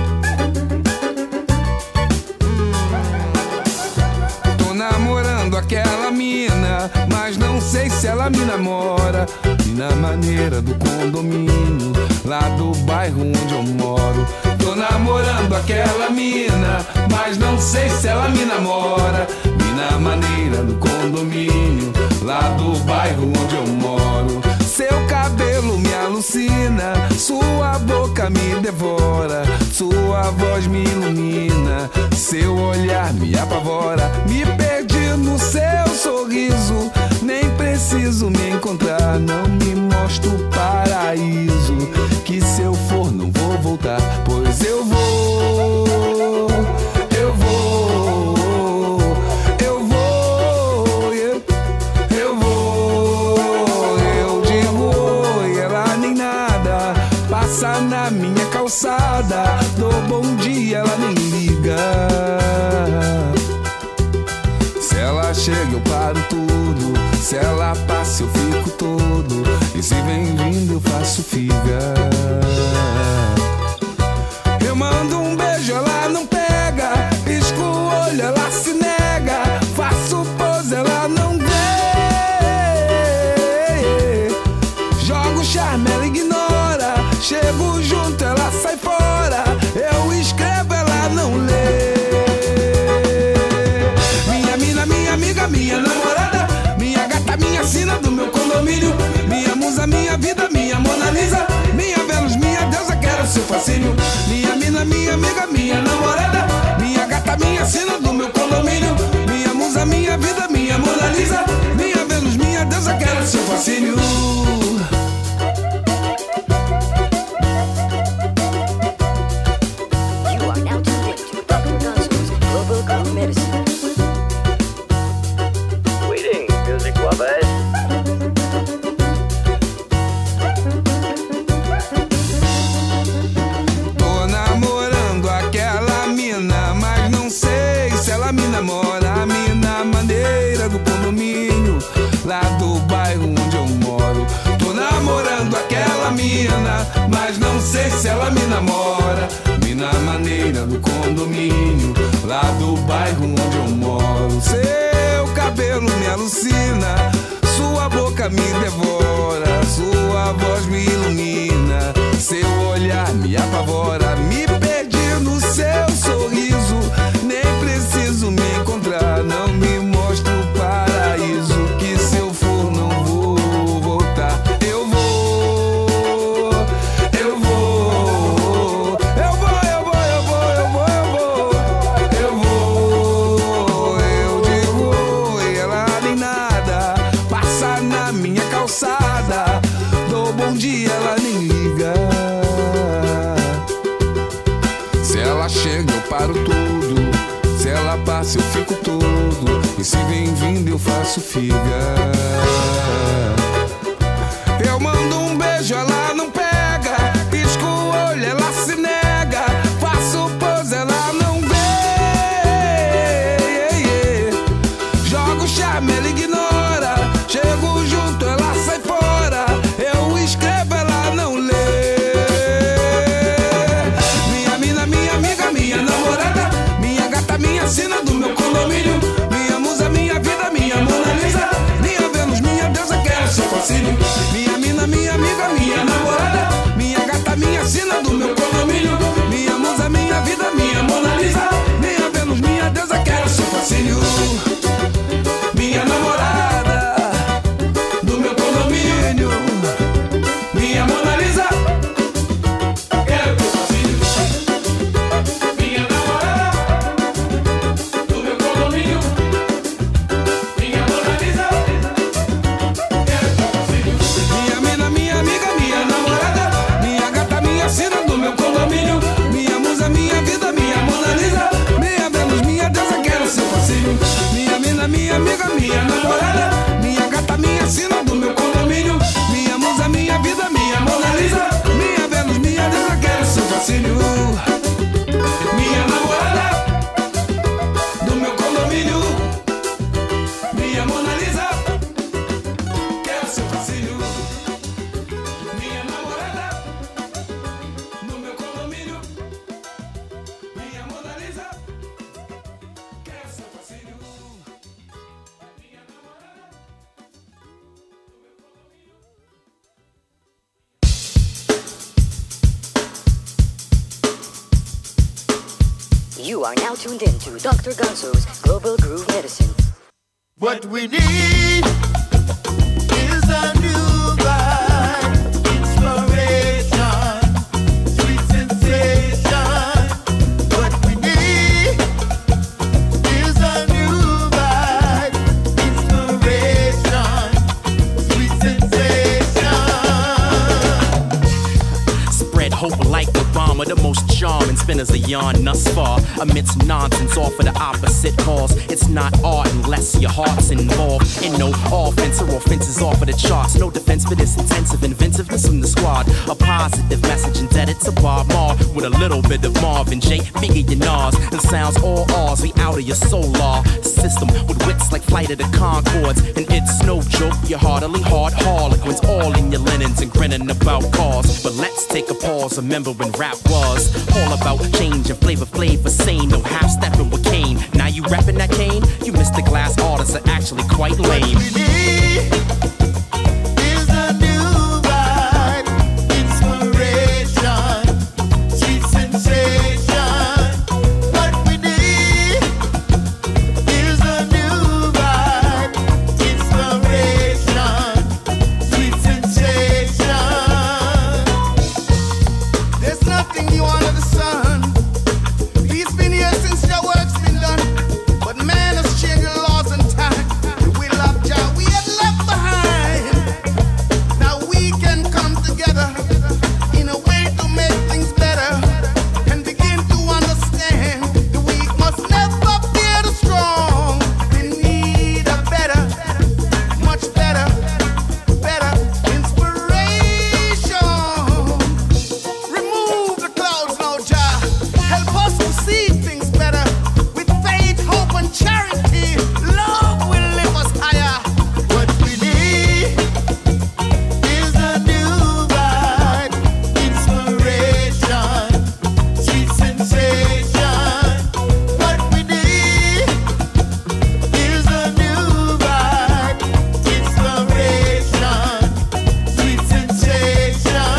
Speaker 20: Tô namorando aquela mina, mas não sei se ela me namora. Mina maneira do condomínio, lá do bairro onde eu moro. Tô namorando aquela mina, mas não sei se ela me namora. Mina maneira do condomínio, lá do bairro onde eu moro. Seu cabelo me alucina, sua boca me devora, sua voz me ilumina, seu olhar me apavora. Me perdi no seu sorriso, nem preciso me encontrar. Não me mostra o paraíso, que se eu for não vou voltar. Pois eu vou, eu vou, eu vou, eu vou. Eu digo oi, ela nem nada, passa na minha calçada. Dou bom dia, ela nem liga. Se ela chega eu paro tudo, se ela passa eu fico todo, e se vem vindo eu faço figa. Eu mando um beijo, ela não pega, pisco o olho, ela se nega, faço pose, ela não vê. Jogo charme, ela ignora, chego junto, ela sai fora. Eu escrevo, ela não lê. Minha mina, minha amiga, minha namorada, minha gata, minha sina do meu condomínio, minha musa, minha vida, minha Mona Lisa, minha Vênus, minha deusa, quero seu fascínio. Minha mina, minha amiga, minha namorada, minha gata, minha sina do meu condomínio, minha musa, minha vida, minha Mona Lisa, minha Vênus, minha deusa, quero seu fascínio.
Speaker 5: You are now tuned into Dr. Gonso's Global Groove Medicine.
Speaker 13: Greetings, music lovers.
Speaker 20: Tô namorando aquela mina, mas não sei se ela me namora. A mina maneira do condomínio, lá do bairro onde eu moro. Tô namorando aquela mina, mas não sei se ela me namora. Mina maneira do condomínio, lá do bairro onde eu moro. Seu cabelo me alucina, sua boca me devora, sua voz me ilumina, seu olhar me apavora. Me perdi no seu sorriso, nem preciso me encontrar. Não me mostra o paraíso, que se eu for não vou voltar. Eu vou, eu vou, eu vou, eu vou, eu vou, eu vou, eu vou, eu digo oi, ela nem nada, passa na minha calçada. Dou bom dia, ela nem liga. Se ela chega eu paro tudo, se ela passa eu fico todo, e se vem vindo eu faço figa. Eu mando um beijo, ela não pega, pisco o olho, ela se nega, faço pose, ela não vê. Jogo charme, ela ignora, chego junto, ela sai fora. Eu escrevo, ela não lê. Minha mina, minha amiga, minha namorada, minha gata, minha sina do meu condomínio, minha musa, minha vida, minha Mona Lisa, minha Vênus, minha deusa, quero
Speaker 5: You are now tuned in to Dr. Gonso's Global Groove Medicine.
Speaker 9: What we need is a new vibe, inspiration, sweet sensation. What we need is a new vibe, inspiration, sweet sensation.
Speaker 21: Spread hope like Obama, the most charming spinners a yarn thus far. Amidst nonsense, all for the opposite cause. It's not art unless your heart's involved. In no offense or offenses off of the charts. No defense for this intensive inventiveness from the squad. A positive message indebted to Bob Marr with a little bit of Marvin J. Bigger your Nas and sounds all ours. We out of your solar system with wits like Flight of the Concords. And it's no joke, you're heartily hard harlequins, all in your linens and grinning about cars. But let's take a pause. Remember when rap was all about change and flavor sane. No half stepping with Kane. Now you rapping that Kane? You Mr. Glass artists are actually quite lame.
Speaker 9: What we need is a new vibe, inspiration, sweet sensation. What we need is a new vibe, inspiration, sweet sensation. There's nothing new under the sun. He's been here since your work's been done. But man has changed the laws and time. The will of Jah we had left behind. Now we can come together in a way to make things better and begin to understand the weak must never fear the strong. We need a better, much better, better inspiration. Remove the clouds now, Jah. Help us to see things better. With faith, hope, and charity, love will lift us higher. What we need is a new vibe, inspiration, sweet sensation. What we need is a new vibe, inspiration, sweet sensation.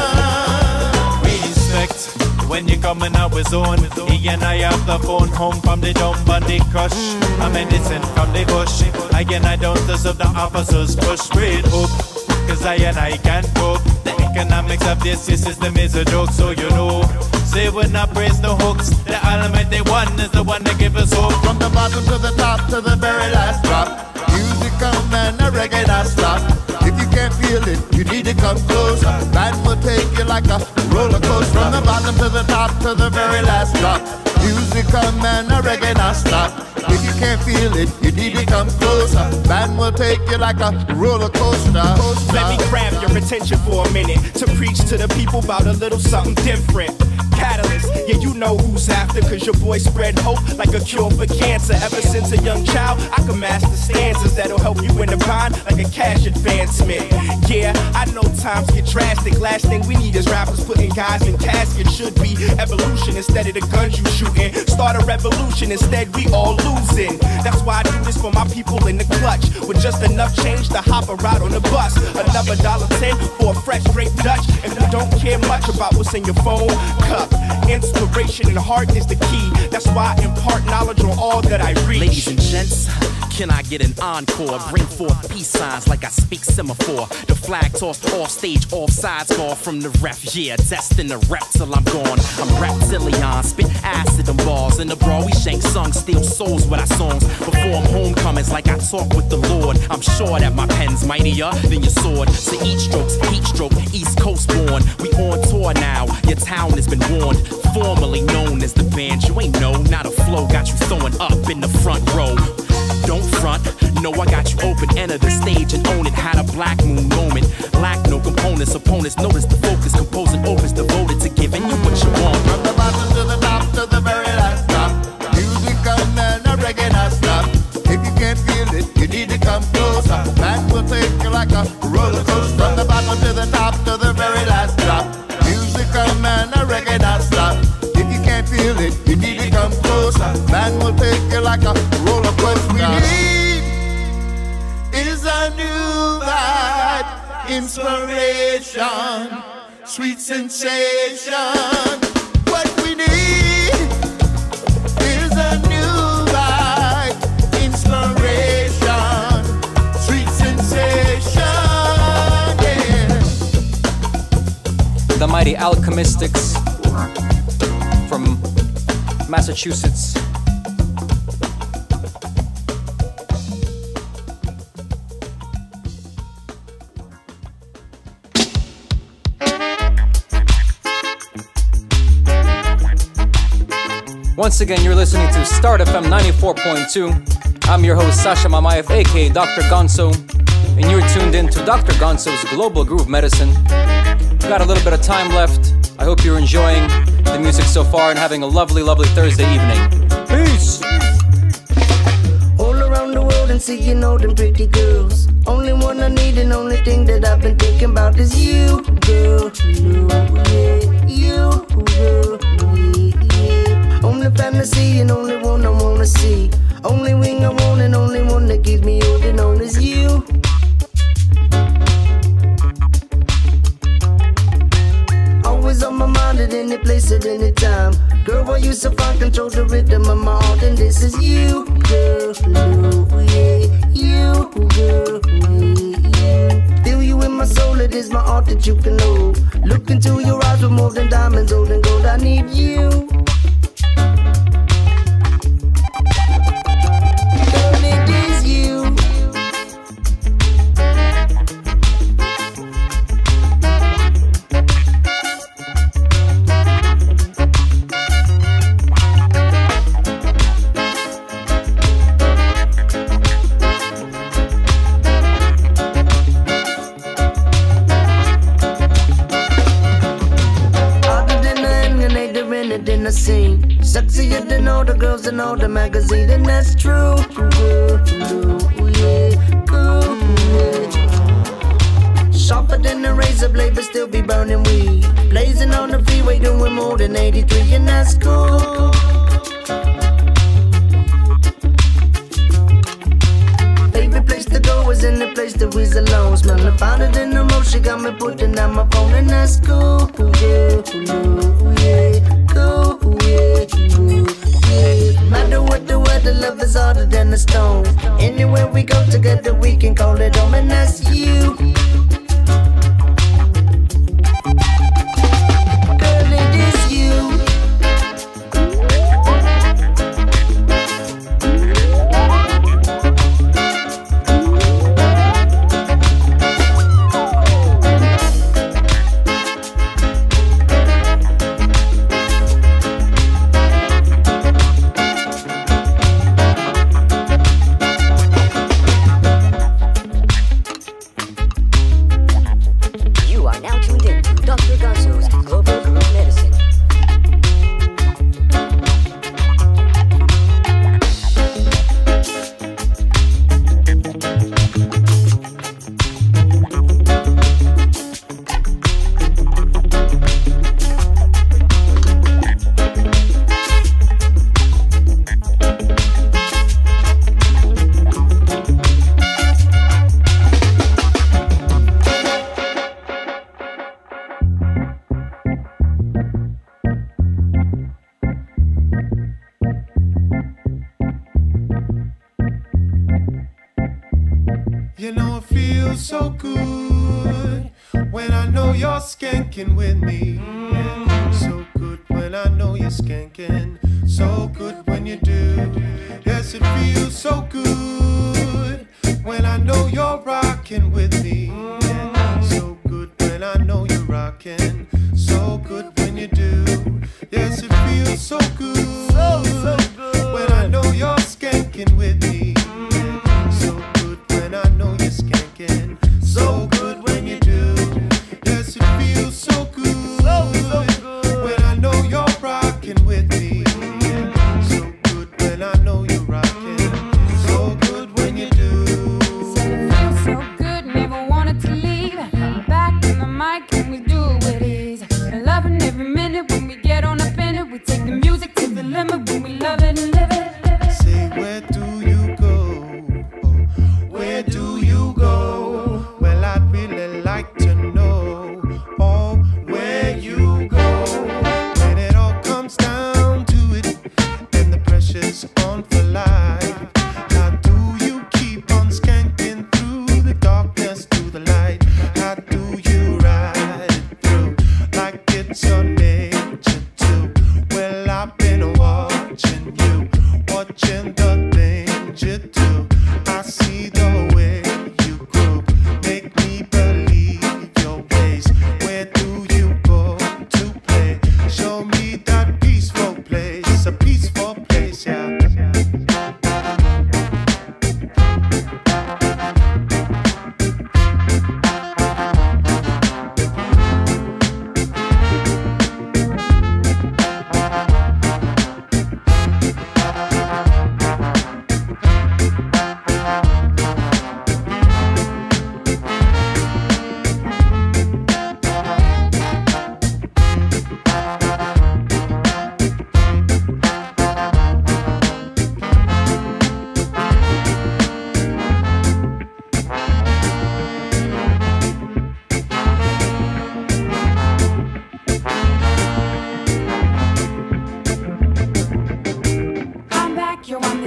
Speaker 22: Respect when you're coming out with zone. He and I have the phone home from the dump and the crush. A medicine from the bush. Again, I don't deserve the officers push straight up. Cause I and I can't cope. The economics of this system is a joke, so you know. Say when I praise the hooks, the almighty one is the one that gives us hope.
Speaker 9: From the bottom to the top to the very last drop, music come and the reggae not stop. If you can't feel it, you need to come closer. Band will take you like a roller coaster. From the bottom to the top to the very last drop, music come and the reggae not stop. If you can't feel it, you need to come closer. Band will take you like a roller coaster.
Speaker 23: Let me grab your attention for a minute to preach to the people about a little something different. Catalyst, yeah, you know who's after, cause your boy spread hope like a cure for cancer. Ever since a young child, I can master stanzas that'll help you in the bind like a cash advancement. Yeah, I know times get drastic. Last thing we need is rappers putting guys in caskets. Should be evolution instead of the guns you shooting. Start a revolution, instead we all losing. That's why I do this for my people in the clutch. With just enough change to hop a ride on the bus. Another $1.10 for a fresh grape Dutch. If you don't care much about what's in your phone cup, inspiration and heart is the key. That's why I impart knowledge on all that I reach.
Speaker 21: Ladies and gents, can I get an encore? Bring forth peace signs like I speak semaphore. The flag tossed off stage, off sides call from the ref. Yeah, destined to rep till I'm gone. I'm reptilian, spit acid and balls. In the brawl we shank songs, steal souls with our songs. Perform homecomings like I talk with the Lord. I'm sure that my pen's mightier than your sword. So each stroke's heat stroke, East Coast born. We on tour now, your town has been warned. Formerly known as the band, you ain't know. Now the flow got you throwing up in the front row. Don't front, no, I got you open. Enter the stage and own it. Had a black moon moment. Lack no components, opponents notice the focus. Composing opus devoted to giving you what you want.
Speaker 9: From the bottom to the top to the very last stop, music come and the reggae not stop. If you can't feel it, you need to come closer. Man will take you like a roller coaster. From the bottom to the top to the very last drop, music come and the reggae not stop. If you can't feel it, you need to come closer. Man will take you like a roller coaster. What we need is a new vibe, inspiration, sweet sensation. What we need is
Speaker 1: Mystics from Massachusetts. Once again, you're listening to StartFM 94.2. I'm your host, Sasha Mamayev, aka Dr. Gonso, and you're tuned in to Dr. Gonso's Global Groove Medicine. Got a little bit of time left. I hope you're enjoying the music so far and having a lovely, lovely Thursday evening. Peace!
Speaker 2: All around the world and seeing all them pretty girls. Only one I need and only thing that I've been thinking about is you, girl. You, girl, yeah. Only fantasy and only one I wanna see. Only wing I want and only one that keeps me holding on is you. Always on my mind at any place at any time. Girl, why you so fine, control the rhythm of my heart. And this is you, girl, yeah. You, girl, yeah. Feel you in my soul, it is my art that you can hold. Look into your eyes with more than diamonds, gold and gold. I need you. Sexier than all the girls in all the magazines, and that's true. Sharper than a razor blade, but still be burning weed. Blazing on the freeway, doing more than 83, and that's cool. Favorite place to go is in the place that we's alone. Smelling finer than the rose, she got me putting down my phone, and that's cool. Matter what the weather, love is harder than a stone. Anywhere we go together, we can call it home, and that's you. Girl, it is you.
Speaker 3: You know it feels so good when I know you're skanking with me. Yeah. So good when I know you're skanking. So good when you do. Yes, it feels so good when I know you're rocking with me. Yeah. So good when I know you're rocking. So good when you do. Yes, it feels so good, so good when I know you're skanking with me. So good when you do. Yes, it feels so good, so good when I know you're rocking with me. Yeah. So good when I know you're rocking. So good when you do.
Speaker 4: Said it feels so good, never wanted to leave. Back in the mic and we do it with ease. Loving every minute when we get on up in it. We take the music to the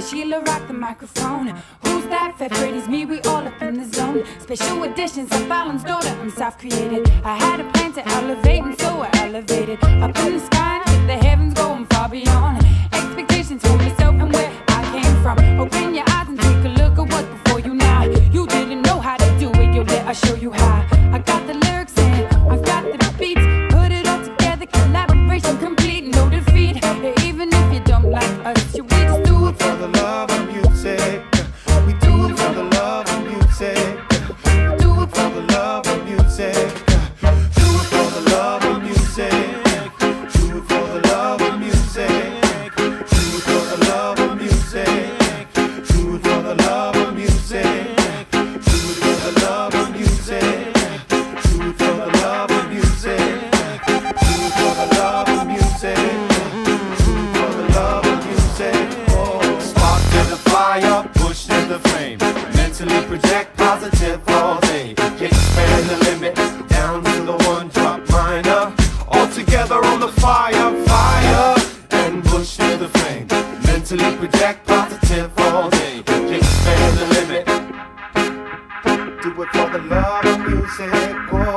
Speaker 4: Sheila rock the microphone. Who's that? Fat Freddy's me, we all up in the zone. Special editions of Fallon's daughter, I'm self-created. I had a plan to elevate, and so I elevated. Up in the sky, and the heavens going far beyond expectations for myself and where I came from. Open your eyes and take a look at what's before you now. You didn't know how to do it, yo, let us show you how. I got the lyrics and I got the beats. Put it all together, collaboration complete, no defeat. Even if you don't like us, we just do it
Speaker 3: for the love of music. We do it for the love of music. Do it for the love of music. Do it for the love of music. Do it for the love of music. Do it for the love of music. Do it for the love of music. Do it for the love of music. Do it for the love of music. Do it for the love of music. Do it for the love of music. Spark to the fire, push to the flame. Mentally project positive all day. Expand the limit down to the one drop minor. All together on the fire, fire, and push to the flame. Mentally project positive all day. Expand the limit. Do it for the love of music. Whoa.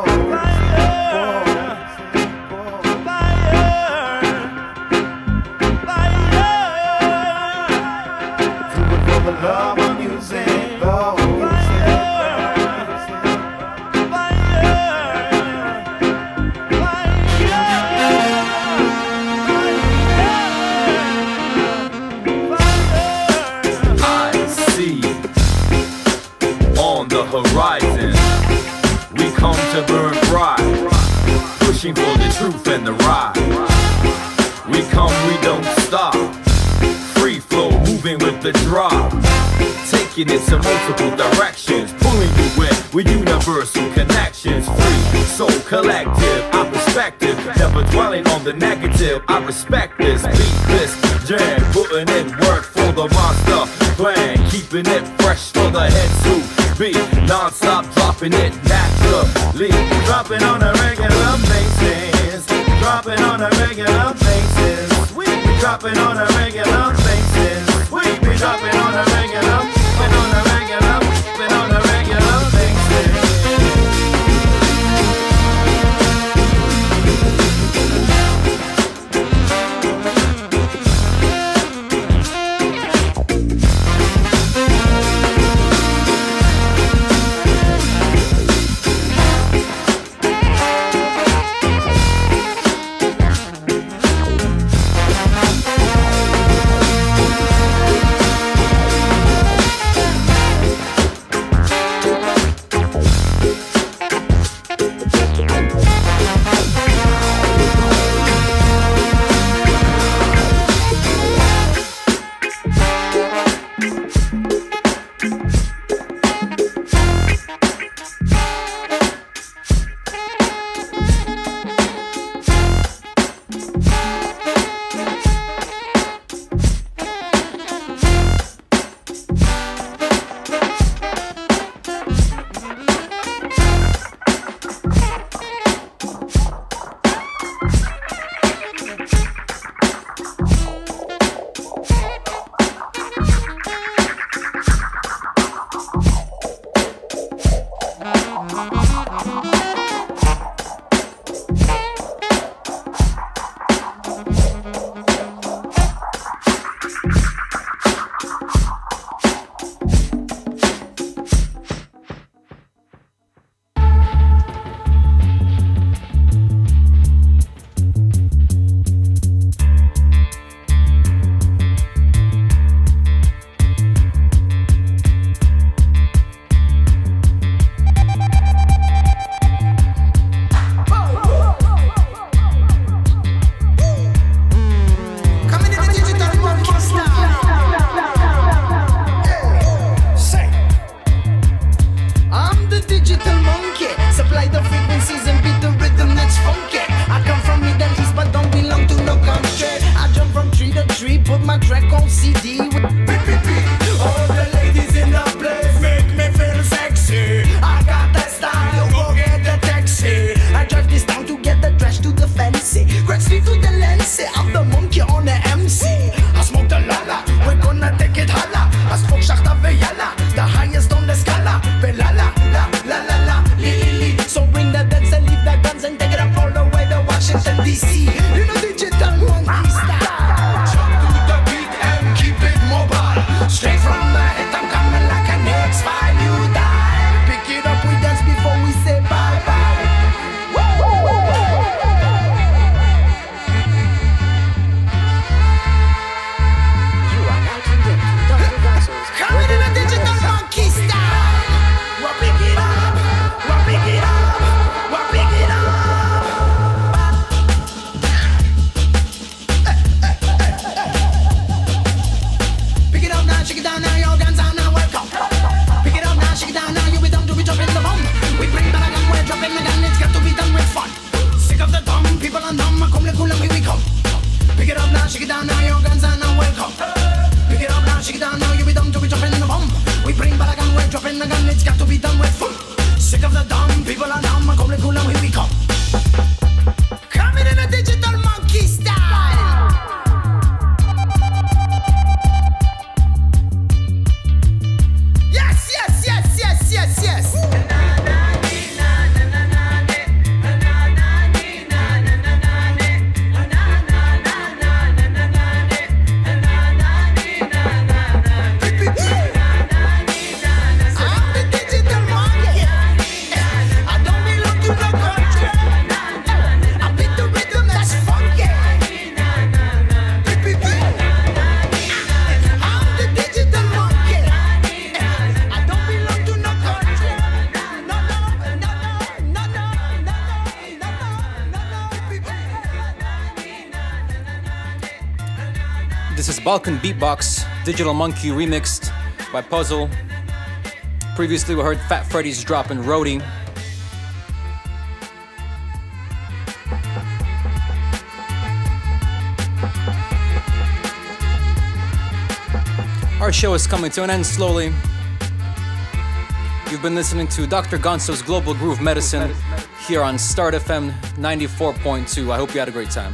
Speaker 3: The love of music, oh,
Speaker 6: I see on the horizon we come to burn bright, pushing for the truth and the right. We come, we don't stop. Free flow, moving with the drop, taking it to multiple directions, pulling you in with universal connections. Free, so collective, our perspective, never dwelling on the negative. I respect this, beat this jam, putting in work for the monster plan, keeping it fresh for the head to be non-stop, dropping it naturally, dropping on a regular basis, dropping on a regular basis. We be dropping on a regular basis. We be dropping on a regular, been on a regular, been on a regular basis.
Speaker 9: shake it down now, your guns are now welcome. Pick it up now, shake it down now, you be dumb to be dropping the bomb. We bring balagan, we're dropping the gun, it's got to be done with fun. Sick of the dumb, people are down, come cool, now here we come. Coming in a digital monkey style. Yes, yes, yes, yes, yes, yes.
Speaker 1: This is Balkan Beatbox, Digital Monkey remixed by Puzzle. Previously we heard Fat Freddy's drop in Roadie. Our show is coming to an end slowly. You've been listening to Dr. Gonso's Global Groove Medicine here on StartFM 94.2. I hope you had a great time.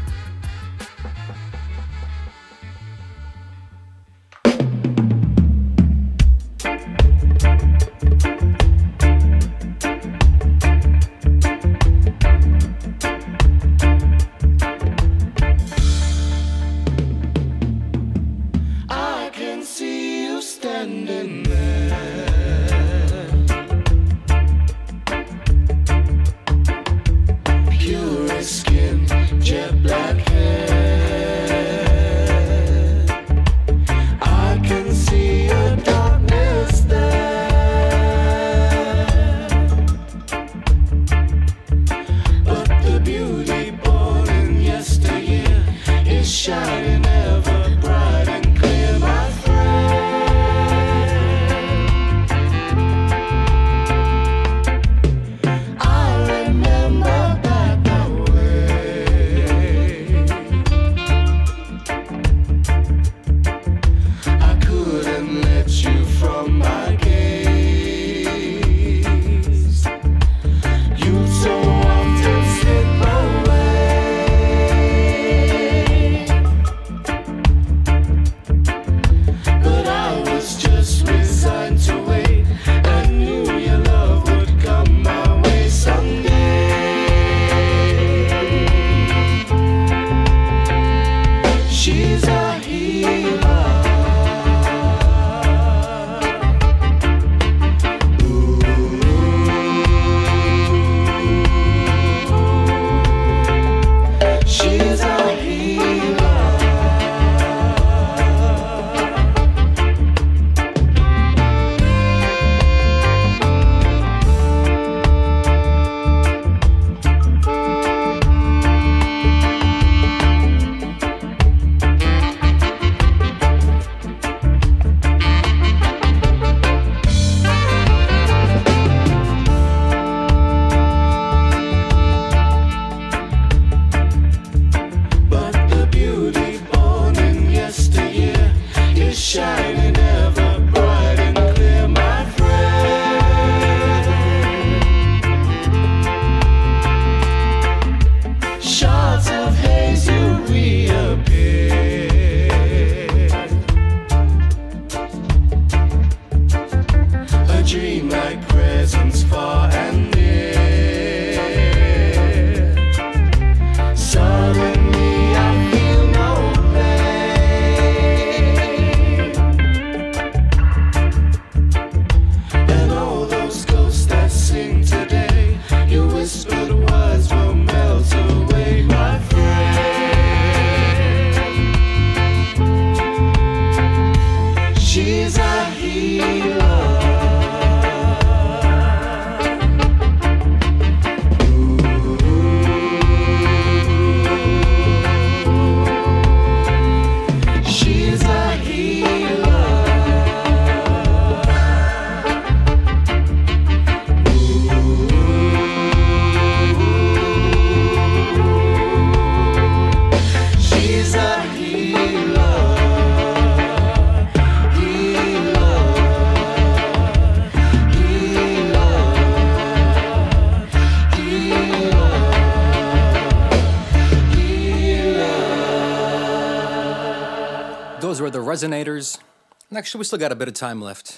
Speaker 1: Those were the Resonators. And actually, we still got a bit of time left.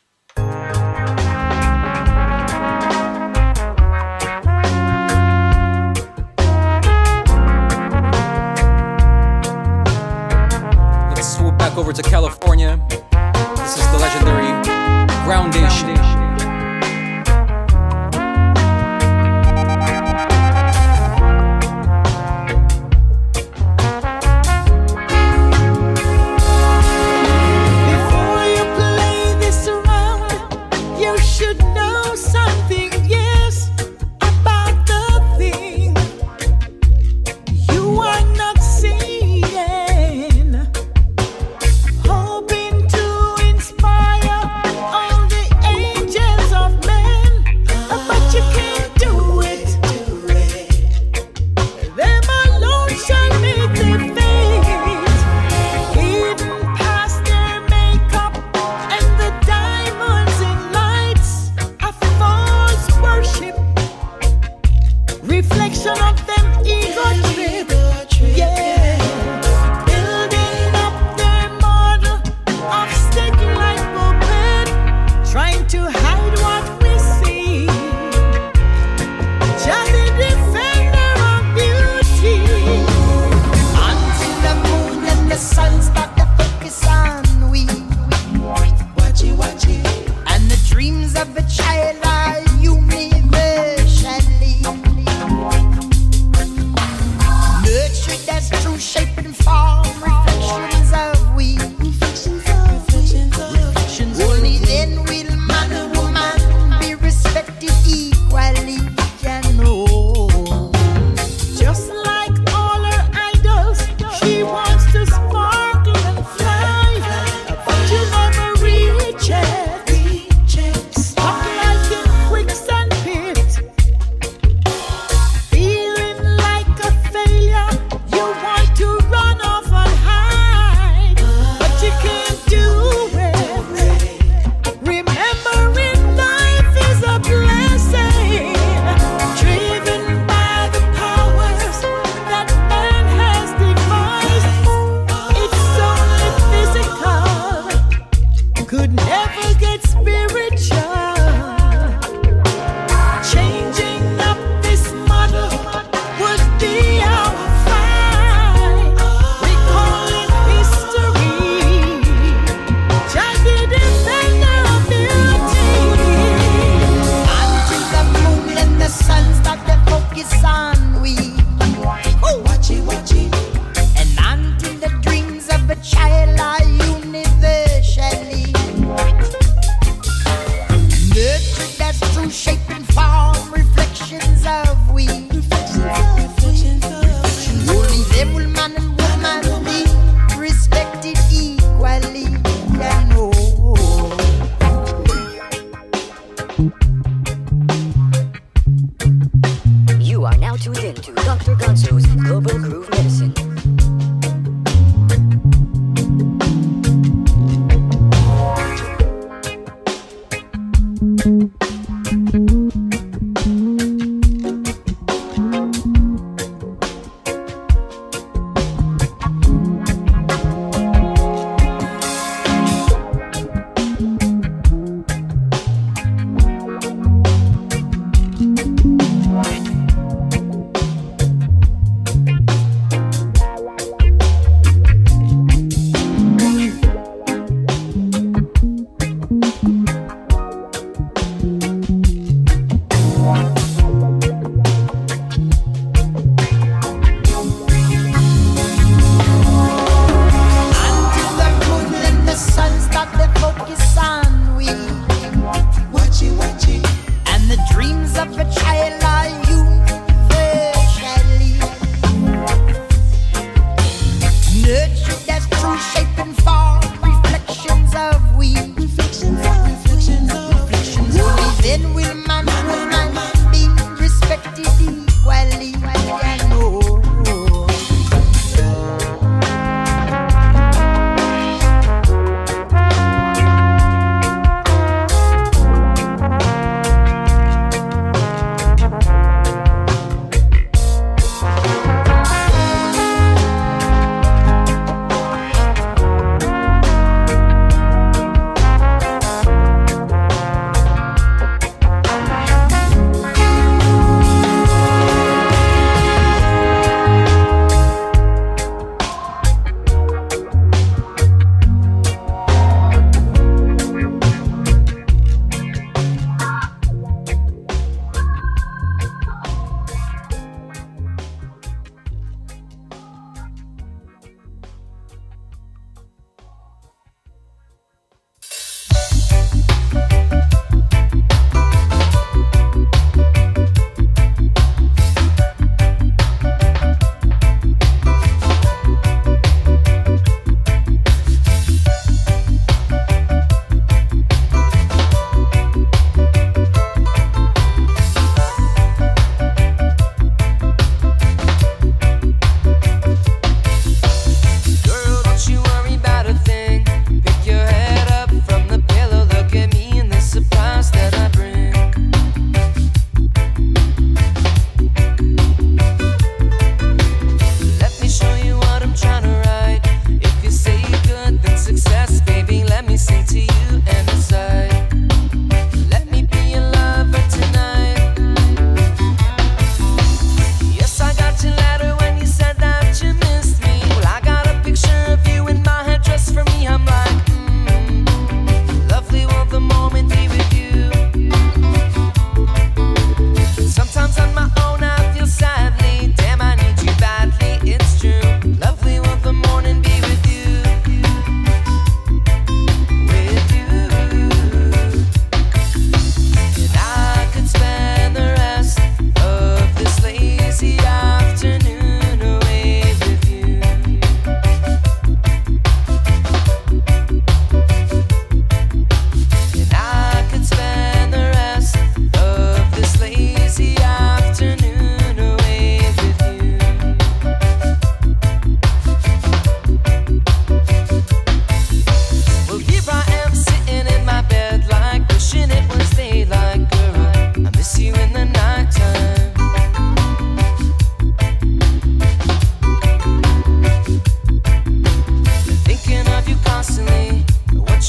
Speaker 1: Let's swoop back over to California. This is the legendary Groundation.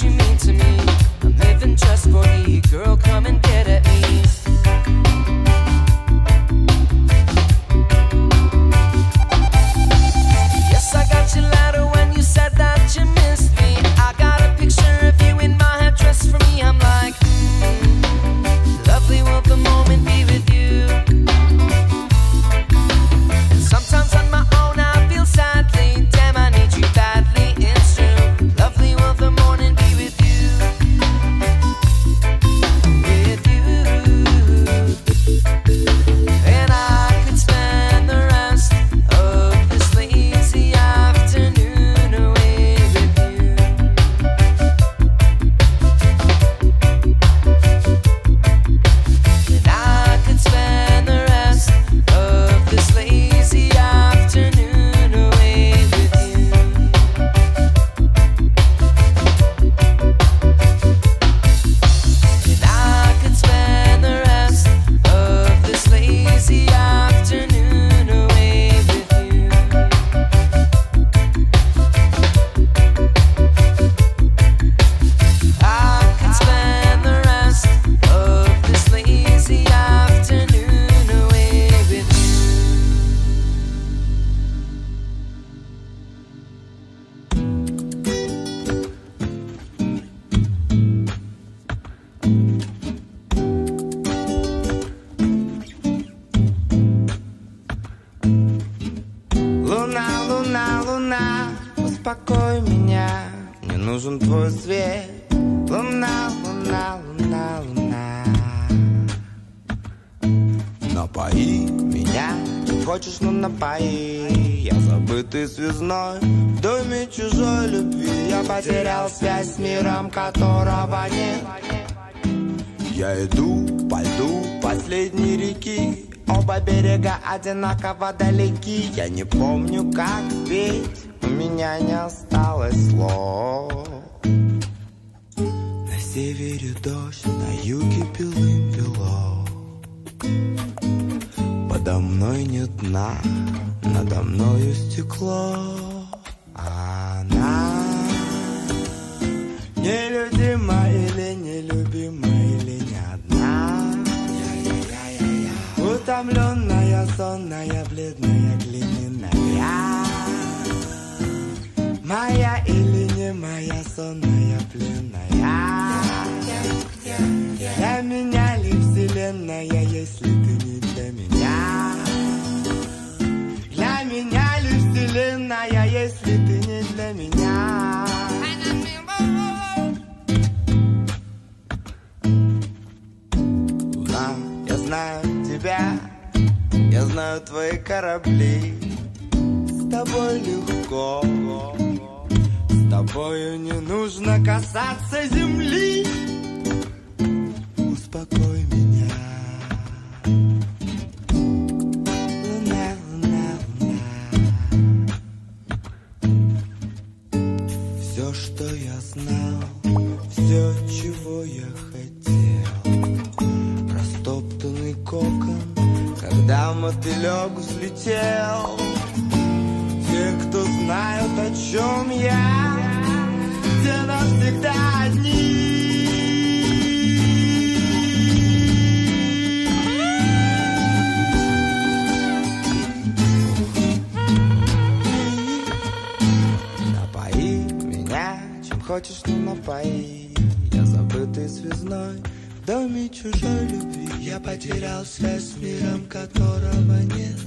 Speaker 7: you mean to me. I'm living just for you, girl, come and get at me. Yes, I got you louder when you said that you missed me. I got a picture of you in my head dressed for me. I'm like, lovely will the moment be with you. And sometimes on my own I feel sadly, damn I need you badly, it's true. Lovely will the morning be with you. With you. And I could spend the rest of this lazy afternoon away with you. And I could spend the rest of this lazy afternoon away with you. And I could spend the rest of this lazy afternoon away with you. I could spend the rest of this lazy afternoon away with you.
Speaker 17: Луна, луна, луна, успокой меня, мне нужен твой свет. Луна, луна, луна, луна. Напои меня, чем хочешь, но напои. Я забытый связной в доме чужой любви. Я потерял связь с миром, которого нет. Я иду по льду последней реки. Оба берега одинаково далеки. Я не помню, как петь, у меня не осталось слов. На севере дождь, на юге белым-бело. Подо мной нет дна, надо мною стекло. Она нелюдима или нелюбима, или не одна. Утомленная, сонная, бледная, глиняная. Моя или не моя, сонная, пленная. Для меня ли вселенная, если ты не для меня? Для меня ли вселенная, если ты не для меня? Луна, я знаю тебя, я знаю твои корабли. С тобой легко, с тобою не нужно касаться земли. Успокой меня. Луна, луна, луна. Все, что я знал, все, чего я хотел. Растоптанный кокон, когда мотылек взлетел. Те, кто знают, о чем я, те навсегда одни. Напои меня, чем хочешь, но напои. Я забытый связной в доме чужой любви. Я потерял связь с миром, которого нет.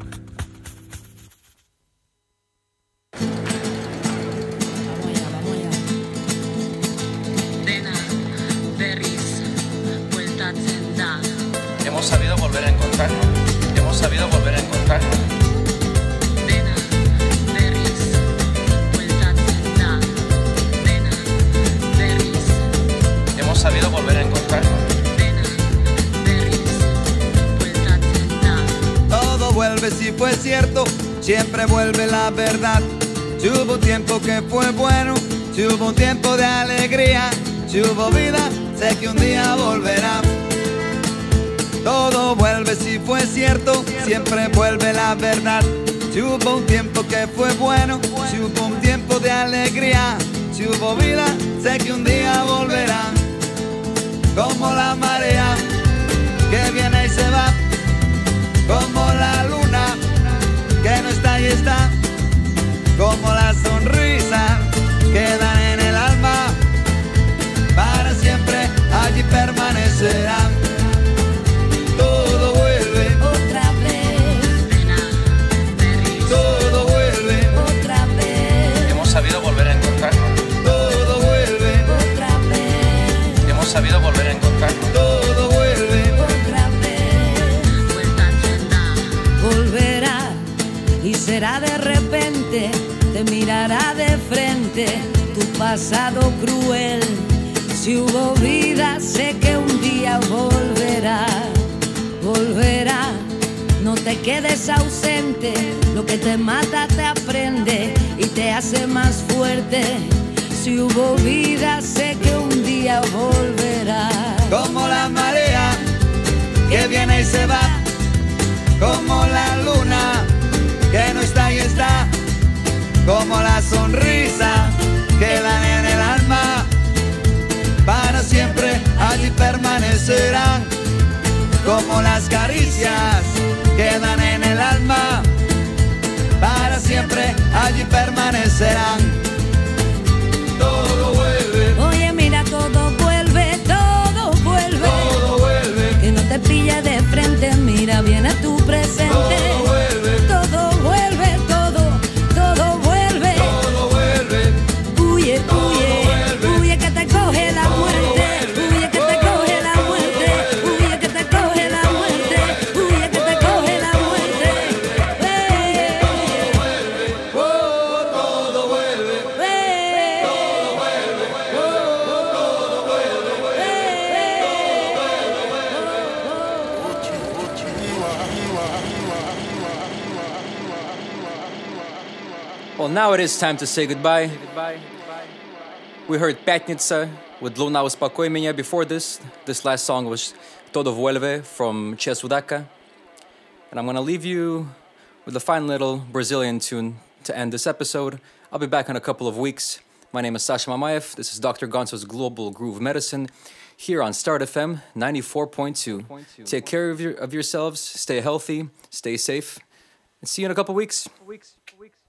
Speaker 1: Hemos sabido volver a encontrarnos. Hemos sabido volver a encontrarnos.
Speaker 8: Nena, berries, vuelta a sentar. Nena, berries.
Speaker 1: Hemos sabido volver a encontrarnos.
Speaker 8: Nena, berries, vuelta a sentar.
Speaker 10: Todo vuelve si fue cierto, siempre vuelve la verdad. Si hubo un tiempo que fue bueno, si hubo un tiempo de alegría, si hubo vida, sé que un día volverá. Todo vuelve si fue cierto, siempre vuelve la verdad. Si hubo un tiempo que fue bueno, si hubo un tiempo de alegría, si si hubo vida, sé que un día volverá. Como la marea que viene y se va, como la luna que no está y está, como la sonrisa que dan en el alma, para siempre allí permanecerán. Todo vuelve
Speaker 11: otra vez,
Speaker 10: todo vuelve
Speaker 11: otra vez,
Speaker 1: Hemos sabido volver a encontrarnos.
Speaker 10: todo vuelve
Speaker 11: otra vez,
Speaker 1: Hemos sabido volver a encontrarnos.
Speaker 10: todo vuelve
Speaker 11: otra vez. Volverá y será de repente, te mirará de frente tu pasado cruel. Si hubo vida, sé que un día volverá, volverá. No te quedes ausente, lo que te mata te aprende y te hace más fuerte. Si hubo vida, sé que un día volverá.
Speaker 10: como la marea que viene y se va, como la luna que no está y está, como la sonrisa que dan en el alma, para siempre allí permanecerán, como las caricias que dan en el alma, para siempre allí permanecerán. Todo vuelve,
Speaker 11: Oye, mira, todo vuelve, todo vuelve.
Speaker 10: todo vuelve,
Speaker 11: Que no te pille de frente, mira bien a tu presente.
Speaker 10: todo vuelve,
Speaker 11: Todo vuelve, todo vuelve.
Speaker 10: todo vuelve,
Speaker 11: Huye, huye, huye que te coge la muerte. Huye que te coge la muerte. Huye que te coge la muerte. Huye que te coge la muerte.
Speaker 10: oh, todo vuelve,
Speaker 1: Well, now it is time to say goodbye. We heard Pятница with Luna Uspokoj Меня before this. This last song was Todo Vuelve from Che Sudaca. And I'm going to leave you with a fine little Brazilian tune to end this episode. I'll be back in a couple of weeks. My name is Sasha Mamayev. This is Dr. Gonso's Global Groove Medicine here on StartFM 94.2. Take care of yourselves, stay healthy, stay safe, and see you in a couple weeks.